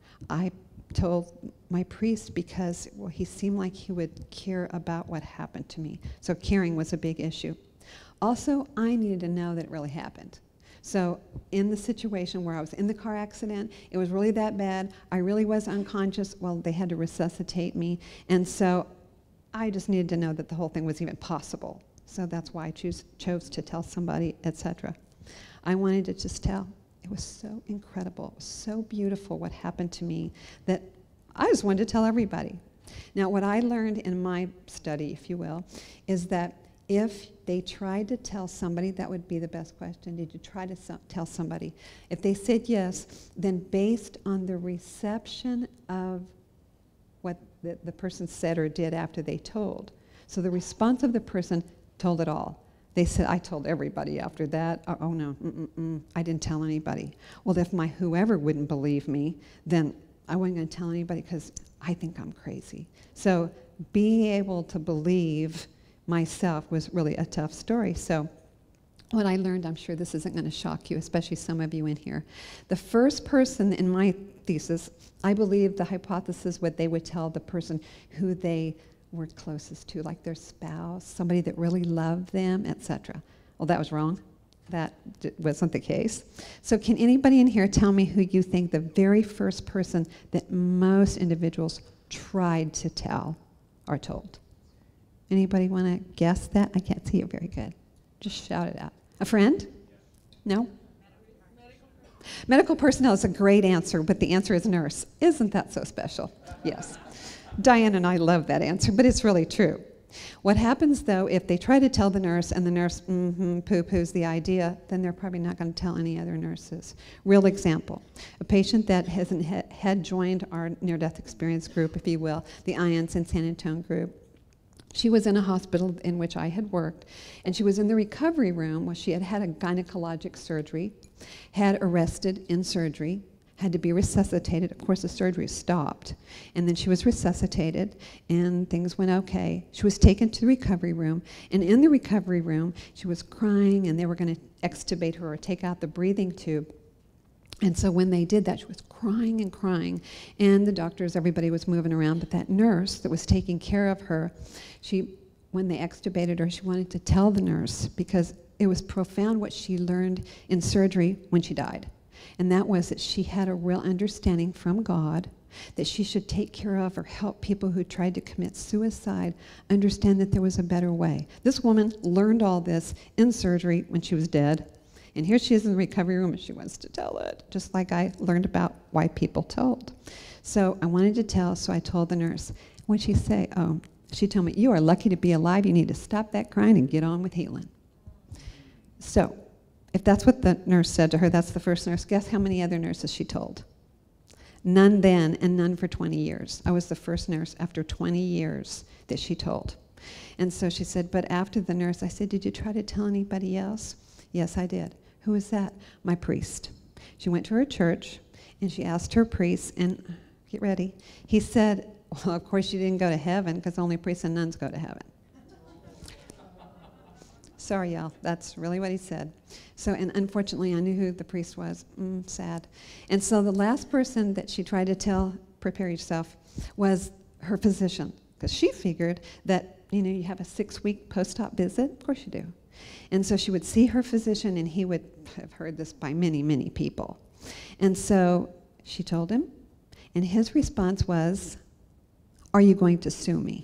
I told my priest because, well, he seemed like he would care about what happened to me. So caring was a big issue. Also, I needed to know that it really happened. So in the situation where I was in the car accident, it was really that bad. I really was unconscious. Well, they had to resuscitate me. And so I just needed to know that the whole thing was even possible. So that's why I chose to tell somebody, etc. I wanted to just tell. It was so incredible. It was so beautiful what happened to me that I just wanted to tell everybody. Now, what I learned in my study, if you will, is that if they tried to tell somebody, that would be the best question. Did you try to tell somebody? If they said yes, then based on the reception of what the person said or did after they told. So the response of the person told it all. They said, I told everybody after that. Oh no, I didn't tell anybody. Well, if my whoever wouldn't believe me, then I wasn't going to tell anybody because I think I'm crazy. So being able to believe myself was really a tough story. So what I learned, I'm sure this isn't going to shock you, especially some of you in here. The first person in my thesis, I believe the hypothesis what they would tell the person who they were closest to, like their spouse, somebody that really loved them, etc. Well, that was wrong. That wasn't the case. So can anybody in here tell me who you think the very first person that most individuals tried to tell or told? Anybody want to guess that? I can't see you very good. Just shout it out. A friend? No? Medical personnel is a great answer, but the answer is nurse. Isn't that so special? Yes. Diane and I love that answer, but it's really true. What happens, though, if they try to tell the nurse and the nurse poo-poos the idea, then they're probably not going to tell any other nurses. Real example, a patient that had joined our near-death experience group, if you will, the IANDS in San Antonio group. She was in a hospital in which I had worked, and she was in the recovery room where she had had a gynecologic surgery, had arrested in surgery, had to be resuscitated. Of course, the surgery stopped. And then she was resuscitated, and things went okay. She was taken to the recovery room, and in the recovery room, she was crying, and they were going to extubate her or take out the breathing tube. And so when they did that, she was crying and crying, and the doctors, everybody was moving around, but that nurse that was taking care of her, when they extubated her, she wanted to tell the nurse, because it was profound what she learned in surgery when she died. And that was that she had a real understanding from God that she should take care of or help people who tried to commit suicide understand that there was a better way. This woman learned all this in surgery when she was dead, and here she is in the recovery room and she wants to tell it, just like I learned about why people told. So I wanted to tell, so I told the nurse. What'd she say? Oh, she told me, you are lucky to be alive. You need to stop that crying and get on with healing. So if that's what the nurse said to her, that's the first nurse, guess how many other nurses she told? None then and none for 20 years. I was the first nurse after 20 years that she told. And so she said, but after the nurse, I said, did you try to tell anybody else? Yes, I did. Who was that? My priest. She went to her church and she asked her priest, and get ready, he said, well, of course you didn't go to heaven because only priests and nuns go to heaven. Sorry, y'all, that's really what he said. So, and unfortunately, I knew who the priest was. Sad. And so the last person that she tried to tell, prepare yourself, was her physician, because she figured that, you know, you have a 6-week post-op visit. Of course you do. And so she would see her physician, and he would have heard this by many, many people. And so she told him, and his response was, are you going to sue me?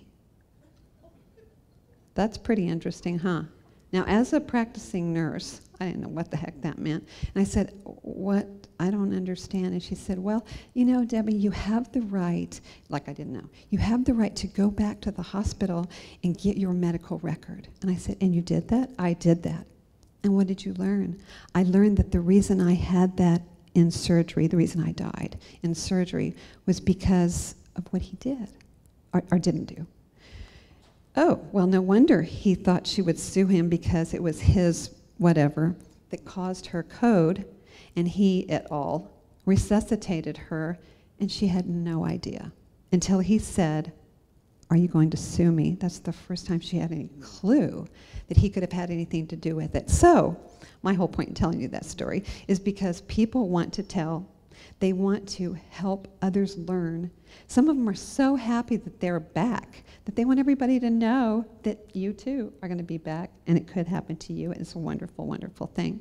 That's pretty interesting, huh? Now, as a practicing nurse, I didn't know what the heck that meant. And I said, what? I don't understand. And she said, well, you know, Debbie, you have the right, like I didn't know, you have the right to go back to the hospital and get your medical record. And I said, and you did that? I did that. And what did you learn? I learned that the reason I had that in surgery, the reason I died in surgery, was because of what he did or didn't do. Oh, well, no wonder he thought she would sue him because it was his whatever that caused her code, and he, et al., resuscitated her, and she had no idea until he said, are you going to sue me? That's the first time she had any clue that he could have had anything to do with it. So my whole point in telling you that story is because people want to tell. They want to help others learn. Some of them are so happy that they're back that they want everybody to know that you too are going to be back, and it could happen to you. It's a wonderful, wonderful thing.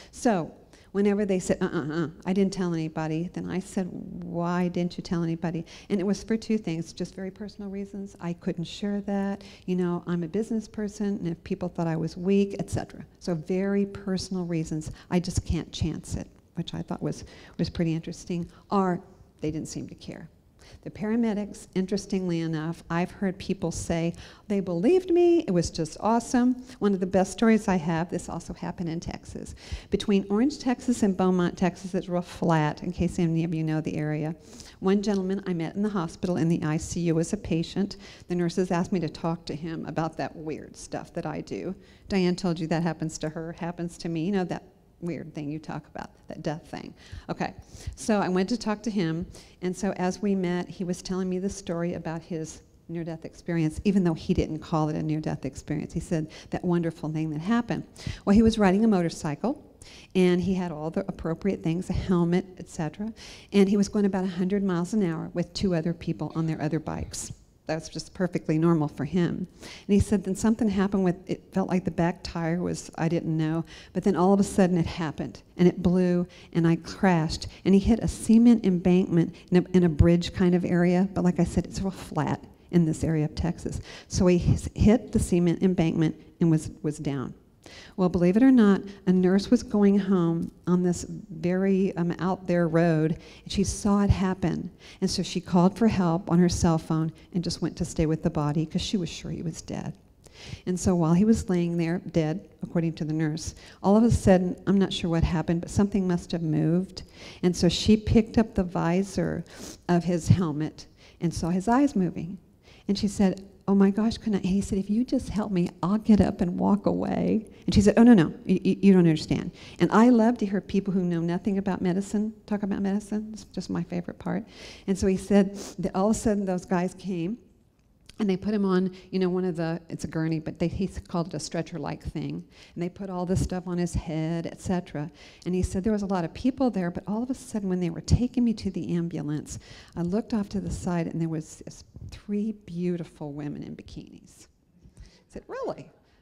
So whenever they said, I didn't tell anybody, then I said, why didn't you tell anybody? And it was for 2 things, just very personal reasons. I couldn't share that. You know, I'm a business person, and if people thought I was weak, etc. So very personal reasons. I just can't chance it, which I thought was pretty interesting, or they didn't seem to care. The paramedics, interestingly enough, I've heard people say, they believed me, it was just awesome. One of the best stories I have, this also happened in Texas. Between Orange, Texas and Beaumont, Texas, it's real flat, in case any of you know the area. One gentleman I met in the hospital in the ICU as a patient. The nurses asked me to talk to him about that weird stuff that I do. Diane told you that happens to her, happens to me, you know, that weird thing you talk about, that death thing. Okay, so I went to talk to him, and so as we met, he was telling me the story about his near-death experience, even though he didn't call it a near-death experience. He said that wonderful thing that happened. Well, he was riding a motorcycle, and he had all the appropriate things, a helmet, etc., and he was going about 100 miles an hour with 2 other people on their other bikes. That's just perfectly normal for him. And he said then something happened with, it felt like the back tire was, I didn't know, but then all of a sudden it happened, and it blew, and I crashed, and he hit a cement embankment in a bridge kind of area, but like I said, it's real flat in this area of Texas. So he hit the cement embankment and was down. Well, believe it or not, a nurse was going home on this very out there road, and she saw it happen. And so she called for help on her cell phone and just went to stay with the body because she was sure he was dead. And so while he was laying there, dead, according to the nurse, all of a sudden, I'm not sure what happened, but something must have moved. And so she picked up the visor of his helmet and saw his eyes moving. And she said, oh my gosh, and he said, if you just help me, I'll get up and walk away. And she said, oh, no, you don't understand. And I love to hear people who know nothing about medicine talk about medicine. It's just my favorite part. And so he said that all of a sudden those guys came, and they put him on, you know, one of the, it's a gurney, but he called it a stretcher-like thing. And they put all this stuff on his head, etc. And he said there was a lot of people there, but all of a sudden when they were taking me to the ambulance, I looked off to the side, and there was 3 beautiful women in bikinis. I said, really?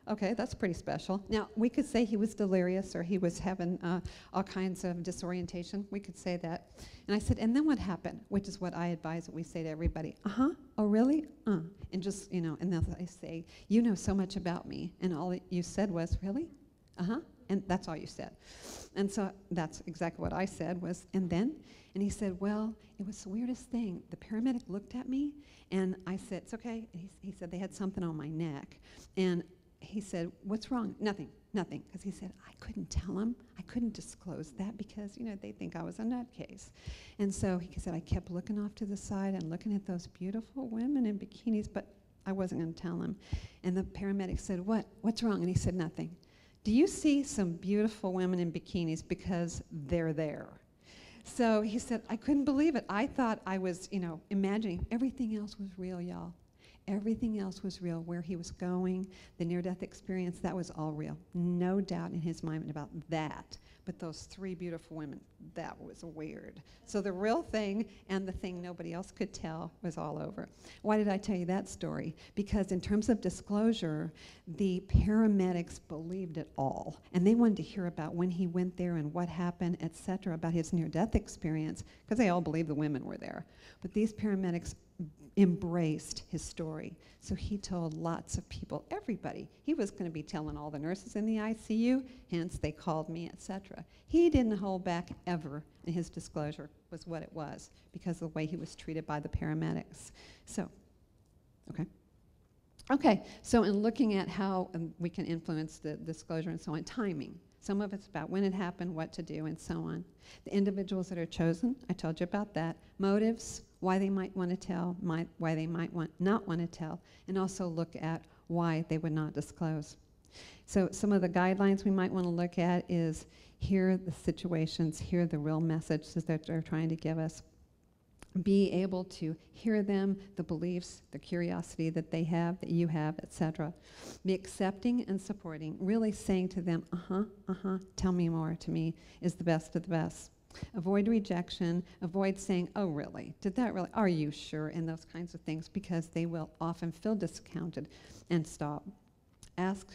Okay, that's pretty special. Now, we could say he was delirious or he was having all kinds of disorientation. We could say that. And I said, and then what happened? Which is what I advise that we say to everybody. Uh-huh, oh really? And just, and then I say, you know so much about me. And all that you said was, really? Uh-huh. And that's all you said. And so that's exactly what I said was, and then? And he said, well, it was the weirdest thing. The paramedic looked at me, and I said, it's okay. And he said they had something on my neck. And he said, what's wrong? Nothing. Because he said, I couldn't tell him. I couldn't disclose that because, they think I was a nutcase. And so he said, I kept looking off to the side and looking at those beautiful women in bikinis, but I wasn't going to tell him. And the paramedic said, what's wrong? And he said, nothing. Do you see some beautiful women in bikinis because they're there? So he said, I couldn't believe it. I thought I was, imagining. Everything else was real, y'all. Everything else was real. Where he was going, the near-death experience, that was all real. No doubt in his mind about that. But those three beautiful women, that was weird. So the real thing and the thing nobody else could tell was all over. Why did I tell you that story? Because in terms of disclosure, the paramedics believed it all. And they wanted to hear about when he went there and what happened, et cetera, about his near-death experience, because they all believed the women were there. But these paramedics embraced his story. So he told lots of people, everybody. He was going to be telling all the nurses in the ICU, hence they called me, etc. He didn't hold back ever in his disclosure, was what it was, because of the way he was treated by the paramedics. So, okay, so in looking at how we can influence the disclosure and so on, timing. Some of it's about when it happened, what to do, and so on. The individuals that are chosen, I told you about that. Motives, why they might want to tell, why they might not want to tell, and also look at why they would not disclose. So some of the guidelines we might want to look at is here are the situations, here are the real messages that they're trying to give us. Be able to hear them, the beliefs, the curiosity that they have, that you have, etc. Be accepting and supporting, really saying to them, tell me more, to me is the best of the best. Avoid rejection, avoid saying, oh really, did that really, are you sure, and those kinds of things, because they will often feel discounted and stop. Ask.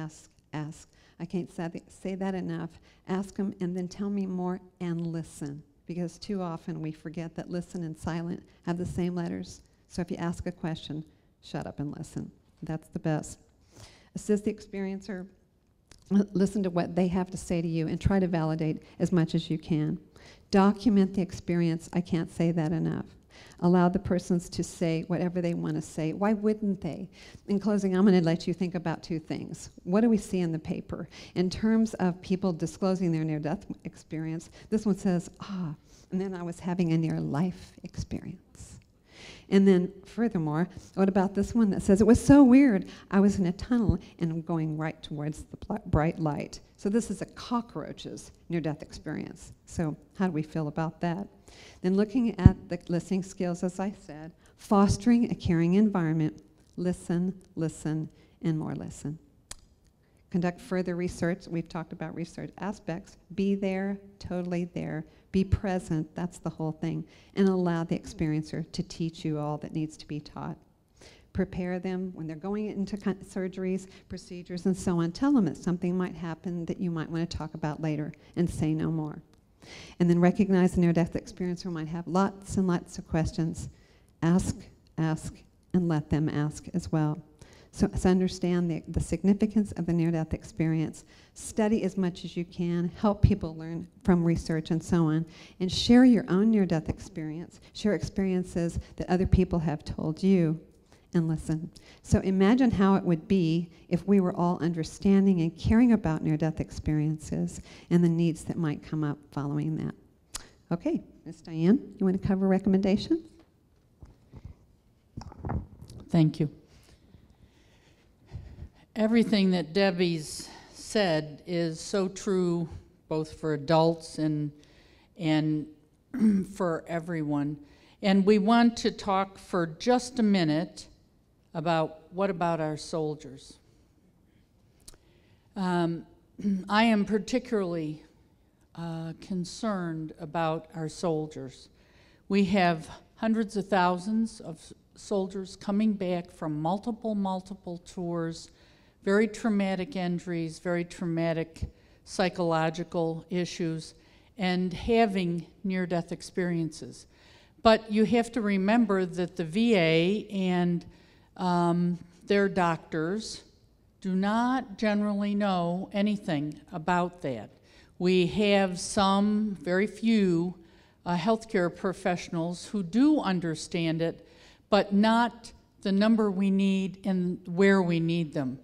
I can't say that enough. Ask them and then tell me more and listen. Because too often we forget that listen and silent have the same letters. So if you ask a question, shut up and listen. That's the best. Assist the experiencer. Listen to what they have to say to you and try to validate as much as you can. Document the experience. I can't say that enough. Allow the persons to say whatever they want to say. Why wouldn't they? In closing, I'm going to let you think about two things. What do we see in the paper? In terms of people disclosing their near-death experience, this one says, and then I was having a near-life experience. And then furthermore, what about this one that says, it was so weird, I was in a tunnel and I'm going right towards the bright light. So this is a cockroach's near-death experience. So how do we feel about that? Then looking at the listening skills, as I said, fostering a caring environment, listen, and more listen. Conduct further research. We've talked about research aspects. Be there, totally there. Be present, that's the whole thing. And allow the experiencer to teach you all that needs to be taught. Prepare them when they're going into surgeries, procedures, and so on. Tell them that something might happen that you might want to talk about later and say no more. And then recognize the near-death experiencer might have lots and lots of questions. Ask, and let them ask as well. So understand the significance of the near-death experience. Study as much as you can. Help people learn from research and so on. And share your own near-death experience. Share experiences that other people have told you. And listen. So imagine how it would be if we were all understanding and caring about near-death experiences and the needs that might come up following that. Okay, Ms. Diane, you want to cover recommendations? Thank you. Everything that Debbie's said is so true, both for adults and for everyone. And we want to talk for just a minute about what about our soldiers. I am particularly concerned about our soldiers. We have hundreds of thousands of soldiers coming back from multiple tours very traumatic injuries, very traumatic psychological issues, and having near-death experiences. But you have to remember that the VA and their doctors do not generally know anything about that. We have some, very few, healthcare professionals who do understand it, but not the number we need and where we need them.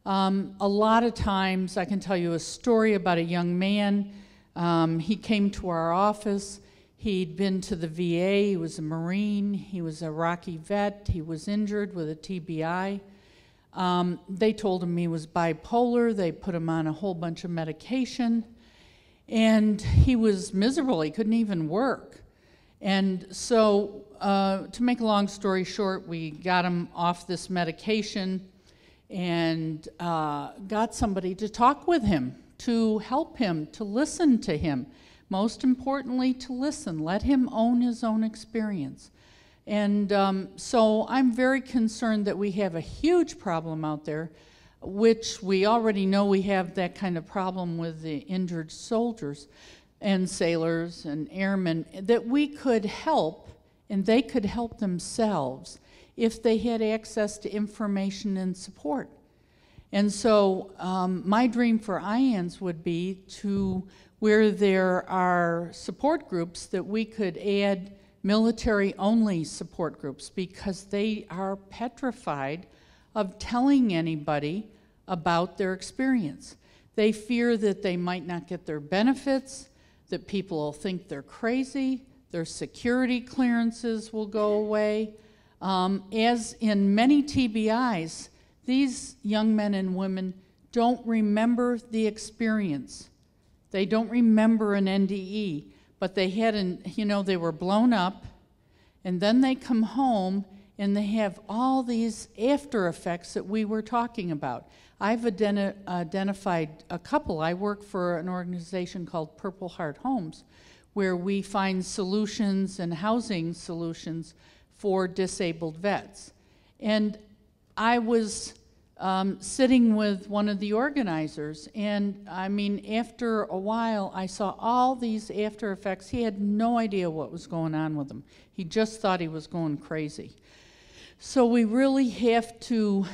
A lot of times, I can tell you a story about a young man. He came to our office. He'd been to the VA. He was a Marine. He was a Iraqi vet. He was injured with a TBI. They told him he was bipolar. They put him on a whole bunch of medication. And he was miserable. He couldn't even work. And so, to make a long story short, we got him off this medication and got somebody to talk with him, to help him, to listen to him. Most importantly, to listen. Let him own his own experience. And so I'm very concerned that we have a huge problem out there, which we already know we have that kind of problem with the injured soldiers and sailors and airmen, that we could help, and they could help themselves if they had access to information and support. And so my dream for IANDS would be to where there are support groups that we could add military-only support groups, because they are petrified of telling anybody about their experience. They fear that they might not get their benefits, that people will think they're crazy, their security clearances will go away. As in many TBIs, these young men and women don't remember the experience. They don't remember an NDE, but they had they were blown up, and then they come home and they have all these after effects that we were talking about. I've identified a couple. I work for an organization called Purple Heart Homes, where we find solutions and housing solutions for disabled vets. And I was sitting with one of the organizers, and I mean, after a while, I saw all these after effects. He had no idea what was going on with him. He just thought he was going crazy. So we really have to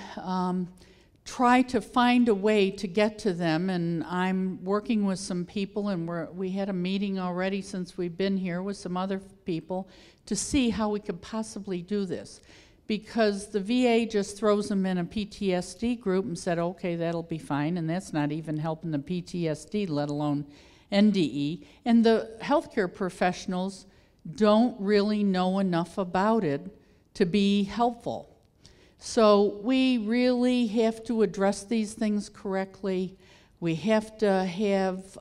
try to find a way to get to them, and I'm working with some people, and we had a meeting already since we've been here with some other people to see how we could possibly do this. Because the VA just throws them in a PTSD group and said, okay, that'll be fine, and that's not even helping the PTSD, let alone NDE. And the healthcare professionals don't really know enough about it to be helpful. So we really have to address these things correctly. We have to have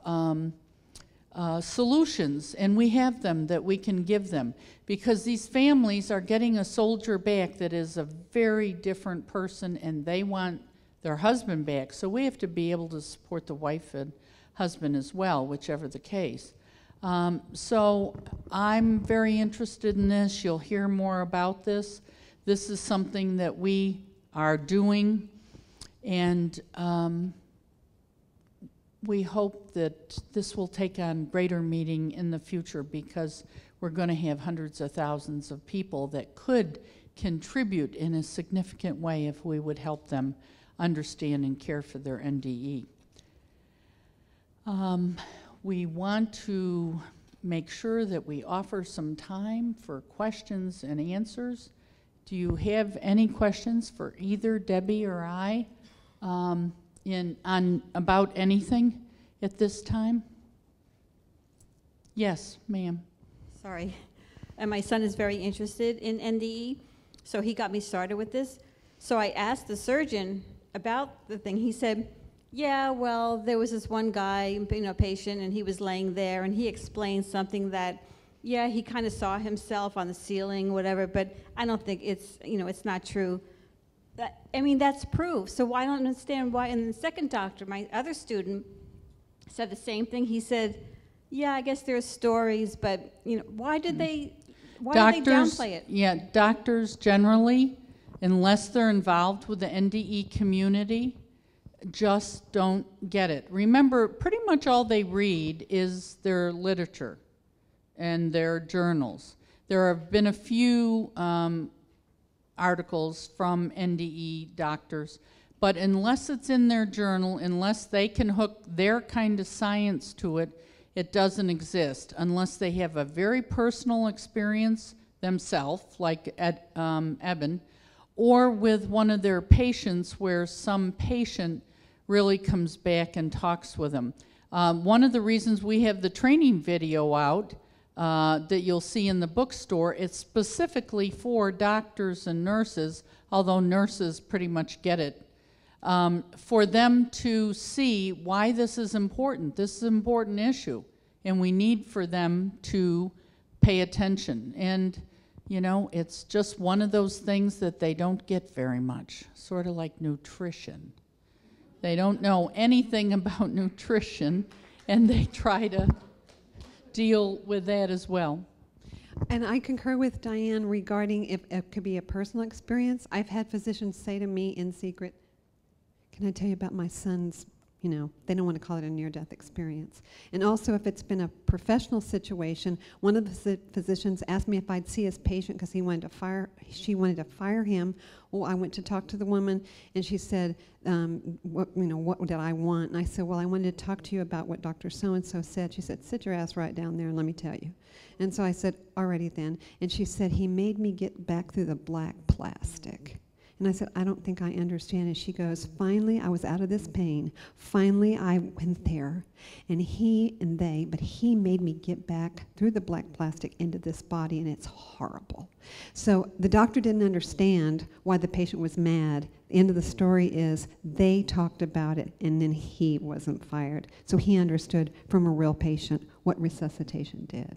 solutions, and we have them that we can give them, because these families are getting a soldier back that is a very different person, and they want their husband back. So we have to be able to support the wife and husband as well, whichever the case. So I'm very interested in this. You'll hear more about this. This is something that we are doing, and we hope that this will take on greater meaning in the future, because we're going to have hundreds of thousands of people that could contribute in a significant way if we would help them understand and care for their NDE. We want to make sure that we offer some time for questions and answers. Do you have any questions for either Debbie or I about anything at this time? Yes, ma'am. Sorry. And my son is very interested in NDE, so he got me started with this. So I asked the surgeon about the thing. He said, yeah, well, there was this one guy, patient, and he was laying there, and he explained something that, yeah, he kind of saw himself on the ceiling, whatever, but I don't think it's, it's not true. That's proof. So I don't understand why. And the second doctor, my other student, said the same thing. He said, yeah, I guess there's stories, but, why did they downplay it? Yeah, doctors generally, unless they're involved with the NDE community, just don't get it. Remember, pretty much all they read is their literature and their journals. There have been a few articles from NDE doctors, but unless it's in their journal, unless they can hook their kind of science to it, it doesn't exist unless they have a very personal experience themselves, like Eben, or with one of their patients where some patient really comes back and talks with them. One of the reasons we have the training video out that you'll see in the bookstore, it's specifically for doctors and nurses, although nurses pretty much get it, for them to see why this is important. This is an important issue, and we need for them to pay attention. And, you know, it's just one of those things that they don't get very much, sort of like nutrition. They don't know anything about nutrition, and they try to deal with that as well. And I concur with Diane regarding if it could be a personal experience. I've had physicians say to me in secret, "Can I tell you about my son's," you know, they don't want to call it a near-death experience. And also if it's been a professional situation, one of the physicians asked me if I'd see his patient because she wanted to fire him. Well, I went to talk to the woman, and she said, what did I want? And I said, well, I wanted to talk to you about what Dr. So-and-so said. She said, sit your ass right down there and let me tell you. And so I said, alrighty then. And she said, he made me get back through the black plastic. And I said, I don't think I understand. And she goes, finally, I was out of this pain. Finally, I went there. And he made me get back through the black plastic into this body, and it's horrible. So the doctor didn't understand why the patient was mad. The end of the story is they talked about it, and then he wasn't fired. So he understood from a real patient what resuscitation did.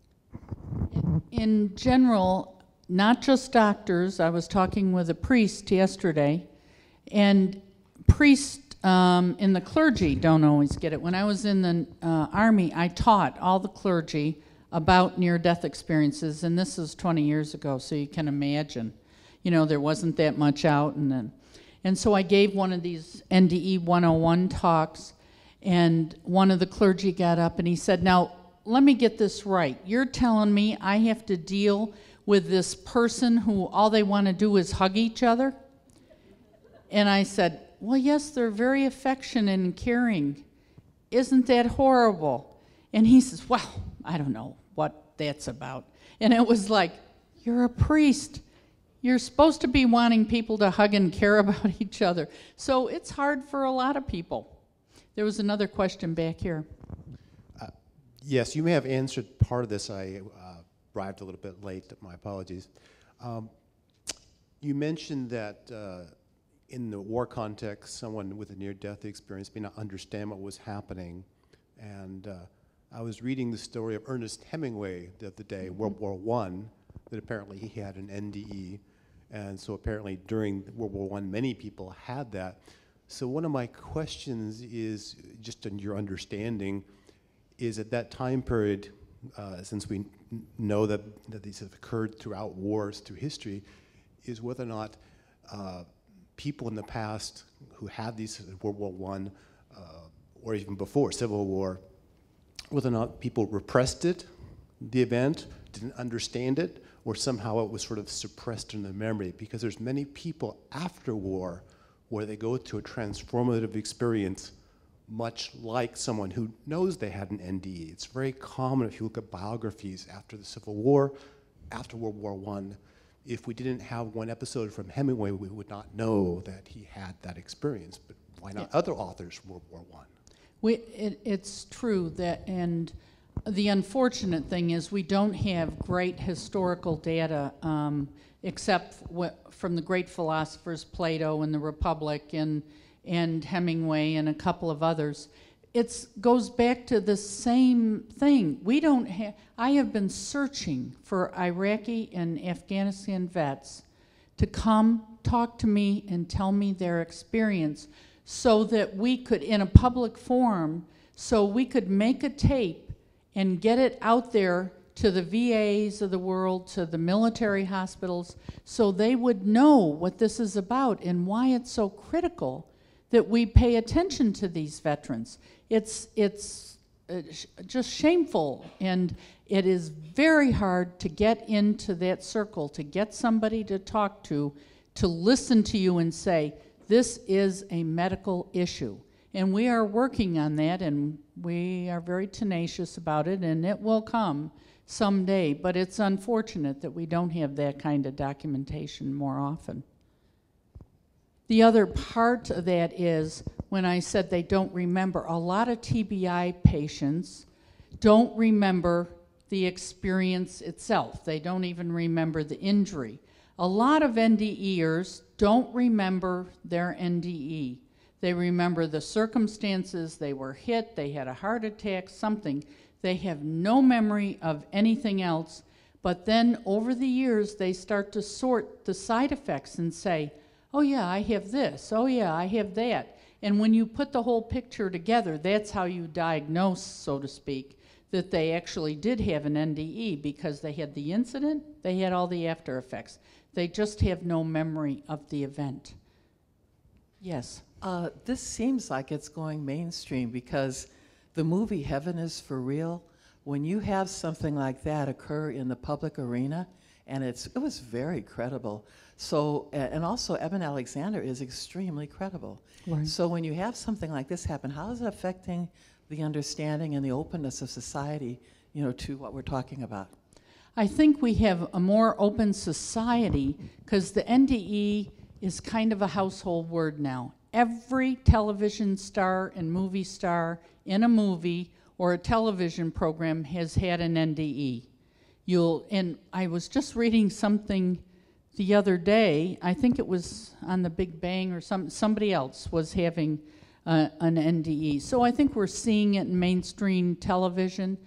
In general, not just doctors. I was talking with a priest yesterday, and priests in the clergy don't always get it. When I was in the Army, I taught all the clergy about near-death experiences, and this is 20 years ago, so you can imagine. You know, there wasn't that much out, and so I gave one of these NDE 101 talks, and one of the clergy got up and he said, now, let me get this right. You're telling me I have to deal with this person who all they want to do is hug each other? And I said, well, yes, they're very affectionate and caring. Isn't that horrible? And he says, well, I don't know what that's about. And it was like, you're a priest. You're supposed to be wanting people to hug and care about each other. So it's hard for a lot of people. There was another question back here. Yes, you may have answered part of this. I arrived a little bit late, my apologies. You mentioned that in the war context, someone with a near-death experience may not understand what was happening. And I was reading the story of Ernest Hemingway the other day, World War I, that apparently he had an NDE. And so apparently during World War I, many people had that. So one of my questions is, just in your understanding, is at that time period, since we know that these have occurred throughout wars, through history, is whether or not people in the past who had these World War I, or even before Civil War, whether or not people repressed it, the event, didn't understand it, or somehow it was sort of suppressed in their memory. Because there's many people after war where they go through a transformative experience much like someone who knows they had an NDE. It's very common if you look at biographies after the Civil War, after World War I. If we didn't have one episode from Hemingway, we would not know that he had that experience. But why not other authors from World War I? It's true that, and the unfortunate thing is we don't have great historical data except from the great philosophers, Plato and the Republic and Hemingway and a couple of others. It goes back to the same thing. I have been searching for Iraqi and Afghanistan vets to come talk to me and tell me their experience so that we could, in a public forum, so we could make a tape and get it out there to the VAs of the world, to the military hospitals, so they would know what this is about and why it's so critical that we pay attention to these veterans. It's just shameful, and it is very hard to get into that circle, to get somebody to talk to listen to you and say, this is a medical issue. And we are working on that, and we are very tenacious about it, and it will come someday, but it's unfortunate that we don't have that kind of documentation more often. The other part of that is, when I said they don't remember, a lot of TBI patients don't remember the experience itself. They don't even remember the injury. A lot of NDEers don't remember their NDE. They remember the circumstances, they were hit, they had a heart attack, something. They have no memory of anything else, but then over the years they start to sort the side effects and say, oh yeah, I have this, oh yeah, I have that. And when you put the whole picture together, that's how you diagnose, so to speak, that they actually did have an NDE, because they had the incident, they had all the after effects. They just have no memory of the event. Yes? This seems like it's going mainstream, because the movie Heaven is for Real, when you have something like that occur in the public arena, and it was very credible. So, and also Eben Alexander is extremely credible. Right. So when you have something like this happen, how is it affecting the understanding and the openness of society, you know, to what we're talking about? I think we have a more open society, because the NDE is kind of a household word now. Every television star and movie star in a movie or a television program has had an NDE. And I was just reading something the other day, I think it was on The Big Bang, or somebody else was having an NDE. So I think we're seeing it in mainstream television.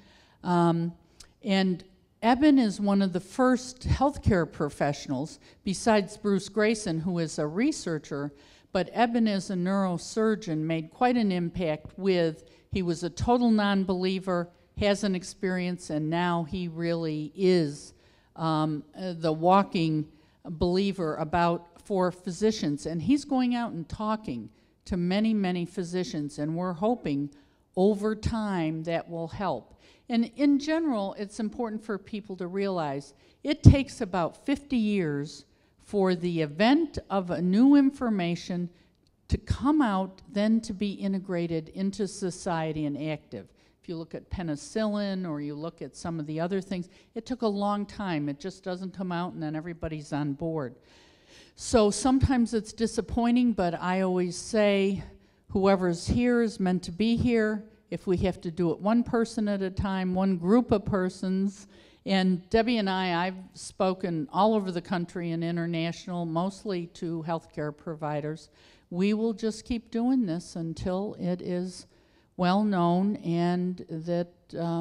And Eben is one of the first healthcare professionals, besides Bruce Grayson, who is a researcher, but Eben as a neurosurgeon made quite an impact he was a total non-believer, has an experience, and now he really is the walking believer for physicians. And he's going out and talking to many, many physicians, and we're hoping over time that will help. And in general, it's important for people to realize it takes about 50 years for the event of a new information to come out, then to be integrated into society and active. If you look at penicillin, or you look at some of the other things, it took a long time. It just doesn't come out and then everybody's on board. So sometimes it's disappointing, but I always say whoever's here is meant to be here. If we have to do it one person at a time, one group of persons. And Debbie and I've spoken all over the country and international, mostly to healthcare providers. We will just keep doing this until it is well known and that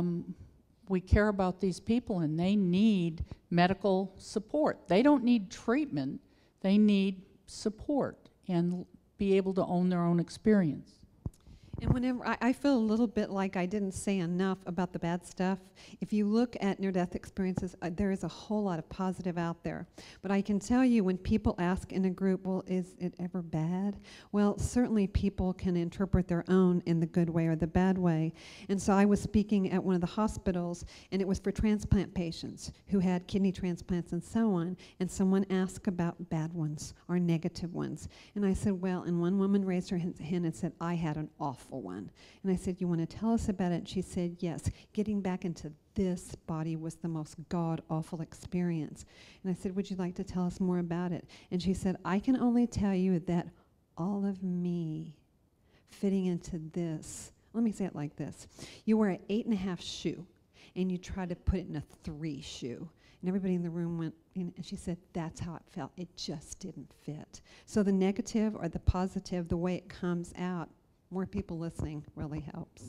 we care about these people and they need medical support. They don't need treatment, they need support and be able to own their own experience. And whenever I feel a little bit like I didn't say enough about the bad stuff. If you look at near-death experiences, there is a whole lot of positive out there. But I can tell you, when people ask in a group, well, is it ever bad? Well, certainly people can interpret their own in the good way or the bad way. And so I was speaking at one of the hospitals, and it was for transplant patients who had kidney transplants and so on. And someone asked about bad ones or negative ones. And I said, well, and one woman raised her hand and said, I had an awful one. And I said, you want to tell us about it? And she said, yes, getting back into this body was the most god-awful experience. And I said, would you like to tell us more about it? And she said, I can only tell you that all of me fitting into this, let me say it like this. You wear an 8.5 shoe, and you try to put it in a 3 shoe. And everybody in the room went, and she said, that's how it felt. It just didn't fit. So the negative or the positive, the way it comes out, more people listening really helps.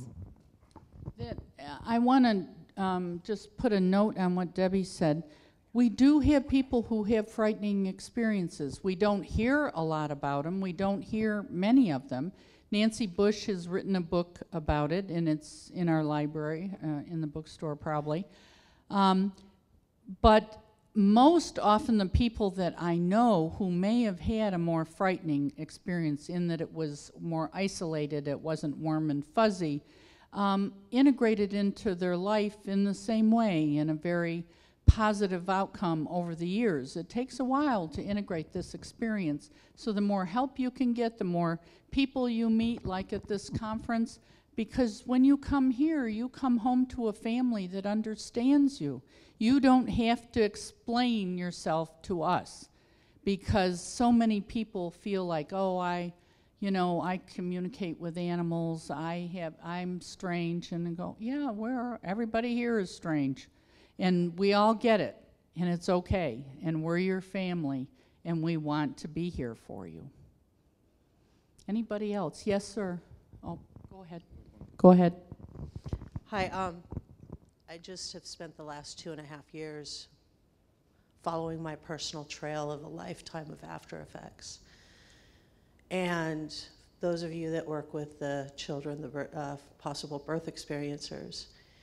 I want to just put a note on what Debbie said. We do have people who have frightening experiences. We don't hear a lot about them. We don't hear many of them. Nancy Bush has written a book about it, and it's in our library, in the bookstore probably. But most often the people that I know who may have had a more frightening experience in that it was more isolated, it wasn't warm and fuzzy, integrated into their life in the same way, in a very positive outcome over the years. It takes a while to integrate this experience. So the more help you can get, the more people you meet, like at this conference, because when you come here, you come home to a family that understands you. You don't have to explain yourself to us, because so many people feel like, oh, I communicate with animals, I'm strange, and I go, yeah, everybody here is strange. And we all get it, and it's okay, and we're your family, and we want to be here for you. Anybody else? Yes, sir. Oh, go ahead. Go ahead. Hi, I just have spent the last 2.5 years following my personal trail of a lifetime of after effects. And those of you that work with the children, the possible birth experiencers,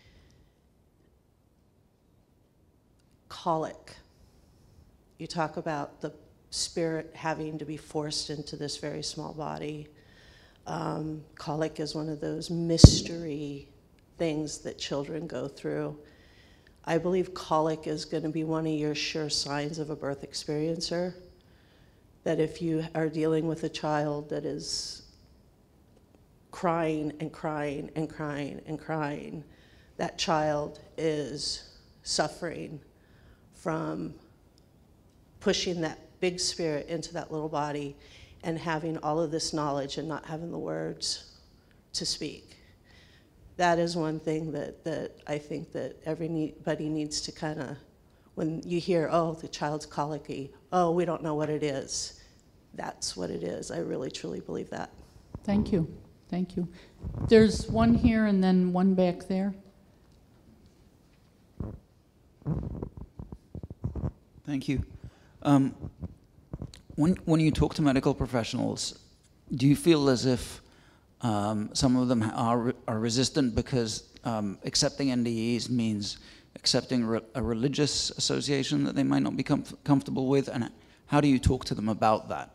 colic. You talk about the spirit having to be forced into this very small body. Colic is one of those mystery things that children go through. I believe colic is going to be one of your sure signs of a birth experiencer. That if you are dealing with a child that is crying and crying and crying and crying, that child is suffering from pushing that big spirit into that little body and having all of this knowledge and not having the words to speak. That is one thing that I think that everybody needs to kind of, when you hear, oh, the child's colicky, oh, we don't know what it is. That's what it is. I really, truly believe that. Thank you. Thank you. There's one here and then one back there. Thank you. When you talk to medical professionals, do you feel as if some of them are resistant because accepting NDEs means accepting a religious association that they might not be comfortable with? And how do you talk to them about that?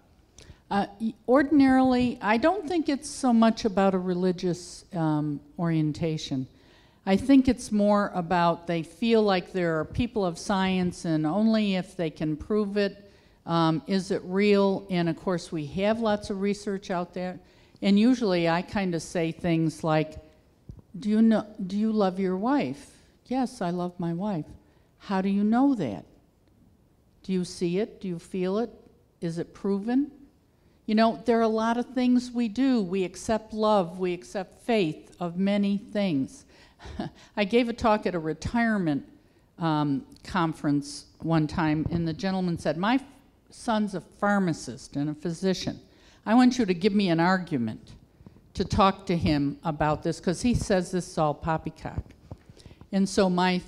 Ordinarily, I don't think it's so much about a religious orientation. I think it's more about they feel like there are people of science, and only if they can prove it, is it real? And of course, we have lots of research out there. And usually I kind of say things like, do you love your wife? Yes, I love my wife. How do you know that? Do you see it? Do you feel it? Is it proven? You know, there are a lot of things we do. We accept love. We accept faith of many things. I gave a talk at a retirement conference one time, and the gentleman said, my son's a pharmacist and a physician. I want you to give me an argument to talk to him about this, because he says this is all poppycock. And so my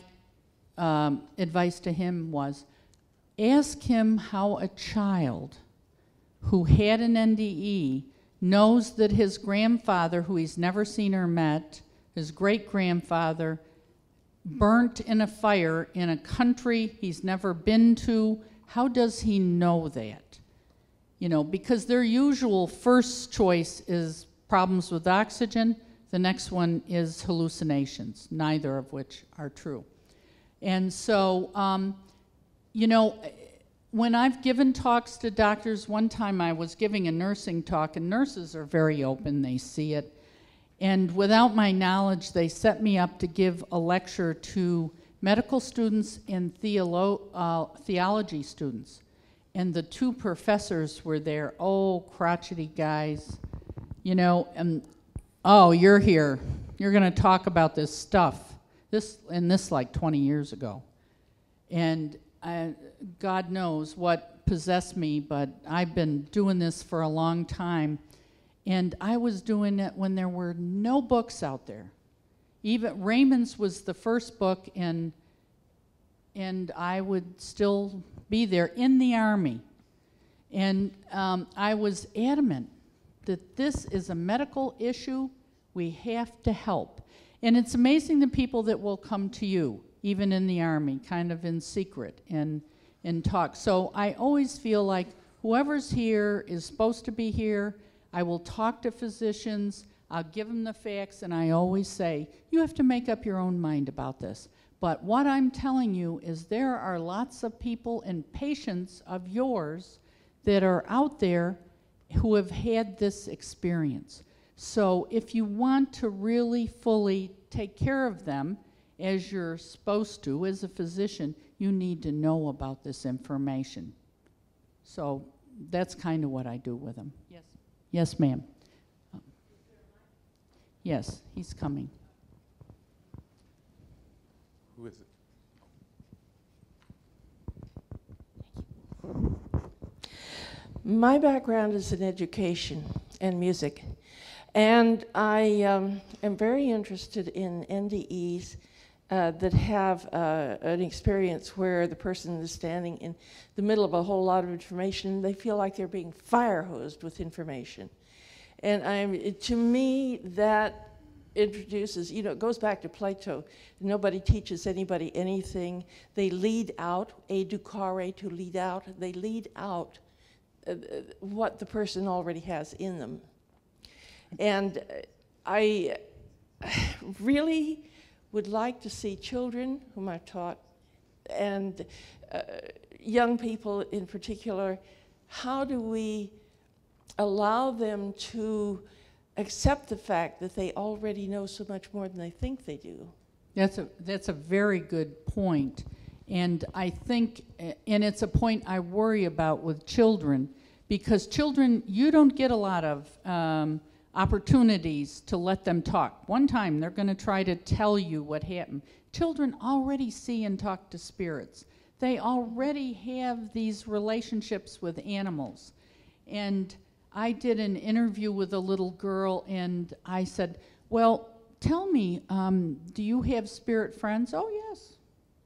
advice to him was, ask him how a child who had an NDE knows that his grandfather, who he's never seen or met, his great-grandfather, burnt in a fire in a country he's never been to. How does he know that? You know, because their usual first choice is problems with oxygen. The next one is hallucinations, neither of which are true. And so, you know, when I've given talks to doctors, one time I was giving a nursing talk, and nurses are very open, they see it. And without my knowledge, they set me up to give a lecture to medical students and theology students. And the two professors were there, oh, crotchety guys, you know, and, oh, you're here. You're going to talk about this stuff. This like 20 years ago. And God knows what possessed me, but I've been doing this for a long time. And I was doing it when there were no books out there. Even Raymond's was the first book, and I would still be there in the Army. And I was adamant that this is a medical issue. We have to help. And it's amazing the people that will come to you, even in the Army, kind of in secret. And and talk. So I always feel like whoever's here is supposed to be here. I will talk to physicians, I'll give them the facts, and I always say, you have to make up your own mind about this. But what I'm telling you is there are lots of people and patients of yours that are out there who have had this experience. So if you want to really fully take care of them, as you're supposed to as a physician, you need to know about this information. So that's kind of what I do with them. Yes. Yes, ma'am. Yes, he's coming. Who is it? My background is in education and music, and I am very interested in NDEs that have an experience where the person is standing in the middle of a whole lot of information. They feel like they're being fire hosed with information. And to me, that introduces, you know, it goes back to Plato. Nobody teaches anybody anything. They lead out, educare, to lead out. They lead out what the person already has in them. And I really would like to see children, whom I've taught, and young people in particular, how do we allow them to accept the fact that they already know so much more than they think they do? That's a very good point. And I think, and it's a point I worry about with children, because children, you don't get a lot of opportunities to let them talk. One time they're going to try to tell you what happened. Children already see and talk to spirits. They already have these relationships with animals. And I did an interview with a little girl, and I said, well, tell me, do you have spirit friends? Oh, yes.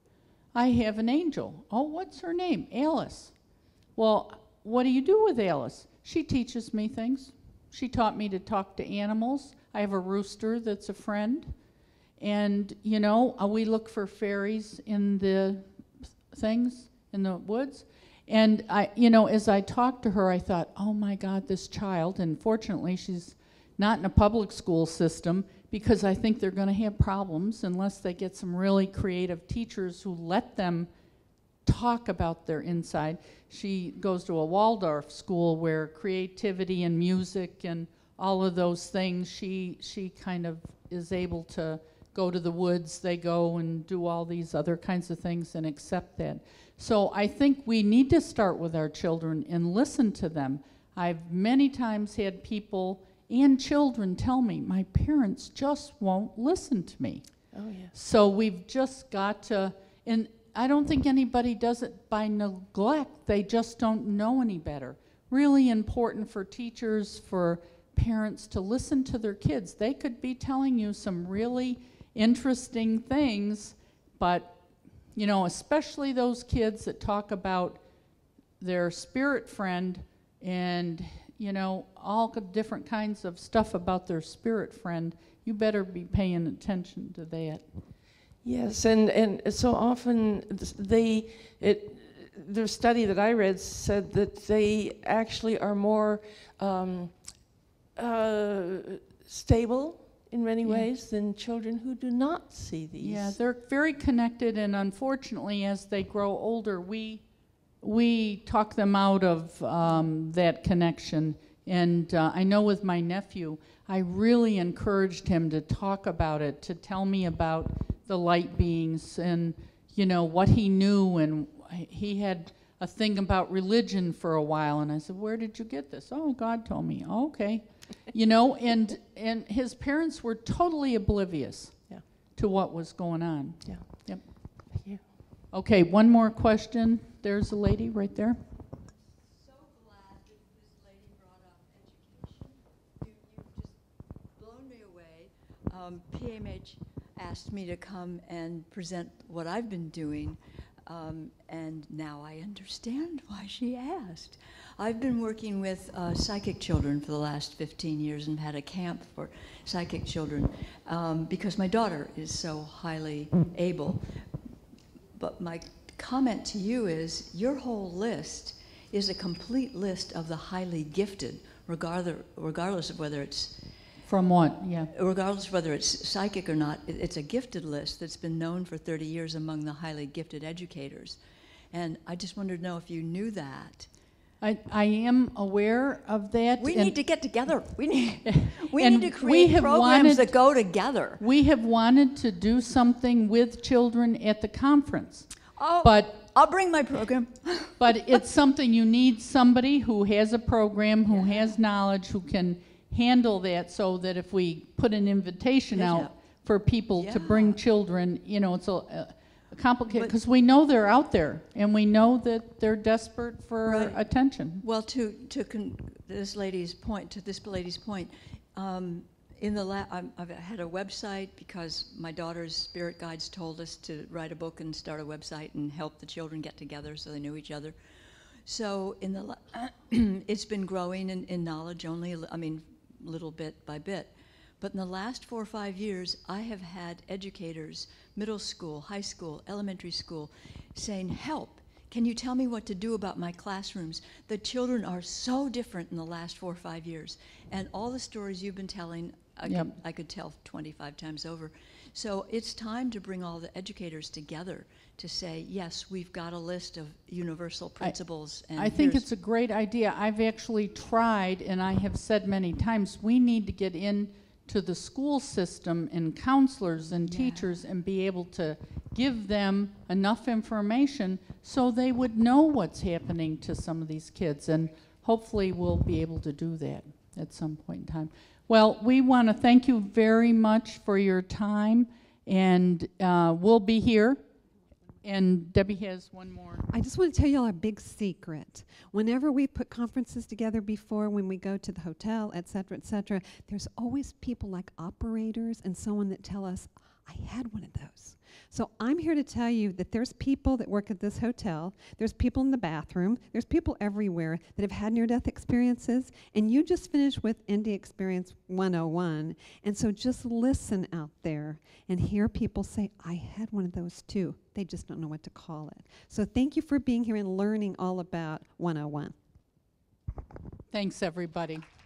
I have an angel. Oh, what's her name? Alice. Well, what do you do with Alice? She teaches me things. She taught me to talk to animals. I have a rooster that's a friend. And, you know, we look for fairies in the things, in the woods. And, you know, as I talked to her, I thought, oh, my God, this child, and fortunately she's not in a public school system, because I think they're going to have problems unless they get some really creative teachers who let them talk about their inside. She goes to a Waldorf school where creativity and music and all of those things, she kind of is able to go to the woods, they go and do all these other kinds of things and accept that. So I think we need to start with our children and listen to them. I've many times had people and children tell me, my parents just won't listen to me. Oh, yeah. So we've just got to, and I don't think anybody does it by neglect. They just don't know any better. Really important for teachers, for parents to listen to their kids. They could be telling you some really interesting things, but, you know, especially those kids that talk about their spirit friend and, you know, all different kinds of stuff about their spirit friend, you better be paying attention to that. Yes, and so often the study that I read said that they actually are more stable in many ways than children who do not see these. Yeah, they're very connected, and unfortunately, as they grow older, we talk them out of that connection. And I know with my nephew, I really encouraged him to talk about it, to tell me about the light beings and, you know, what he knew. And he had a thing about religion for a while, and I said, where did you get this? Oh, God told me. Oh, okay. You know, and his parents were totally oblivious to what was going on. Yeah. Yep. Thank you. Okay, one more question. There's a lady right there. So glad that this lady brought up education. You've just blown me away. PMH asked me to come and present what I've been doing, and now I understand why she asked. I've been working with psychic children for the last 15 years and had a camp for psychic children because my daughter is so highly able. But my comment to you is your whole list is a complete list of the highly gifted, regardless of whether it's From what? Yeah. regardless of whether it's psychic or not. It's a gifted list that's been known for 30 years among the highly gifted educators. And I just wanted to know if you knew that. I am aware of that. We and need to get together. We need And to we create have programs wanted- that go together. We have wanted to do something with children at the conference. Oh, But I'll bring my program. But it's something you need somebody who has a program, who Yeah. has knowledge, who can handle that, so that if we put an invitation Yeah. out for people to bring Yeah. children, you know, it's a complicated, But- because we know they're out there, and we know that they're desperate for Right. attention. Well, to this lady's point, I've had a website because my daughter's spirit guides told us to write a book and start a website and help the children get together so they knew each other. So it's been growing in knowledge only, little bit by bit. But in the last 4 or 5 years, I have had educators, middle school, high school, elementary school, saying, help, can you tell me what to do about my classrooms? The children are so different in the last 4 or 5 years. And all the stories you've been telling, I could tell 25 times over. So it's time to bring all the educators together to say, yes, we've got a list of universal principles. And I think here's- it's a great idea. I've actually tried, and I have said many times, we need to get into the school system and counselors and Yeah. teachers and be able to give them enough information so they would know what's happening to some of these kids. And hopefully we'll be able to do that at some point in time. Well, we want to thank you very much for your time, and we'll be here. And Debbie has one more. I just want to tell you all a big secret. Whenever we put conferences together before, when we go to the hotel, et cetera, there's always people like operators and someone that tell us, I had one of those. So I'm here to tell you that there's people that work at this hotel, there's people in the bathroom, there's people everywhere that have had near-death experiences, and you just finished with ND Experience 101, and so just listen out there and hear people say, I had one of those too. They just don't know what to call it. So thank you for being here and learning all about 101. Thanks, everybody.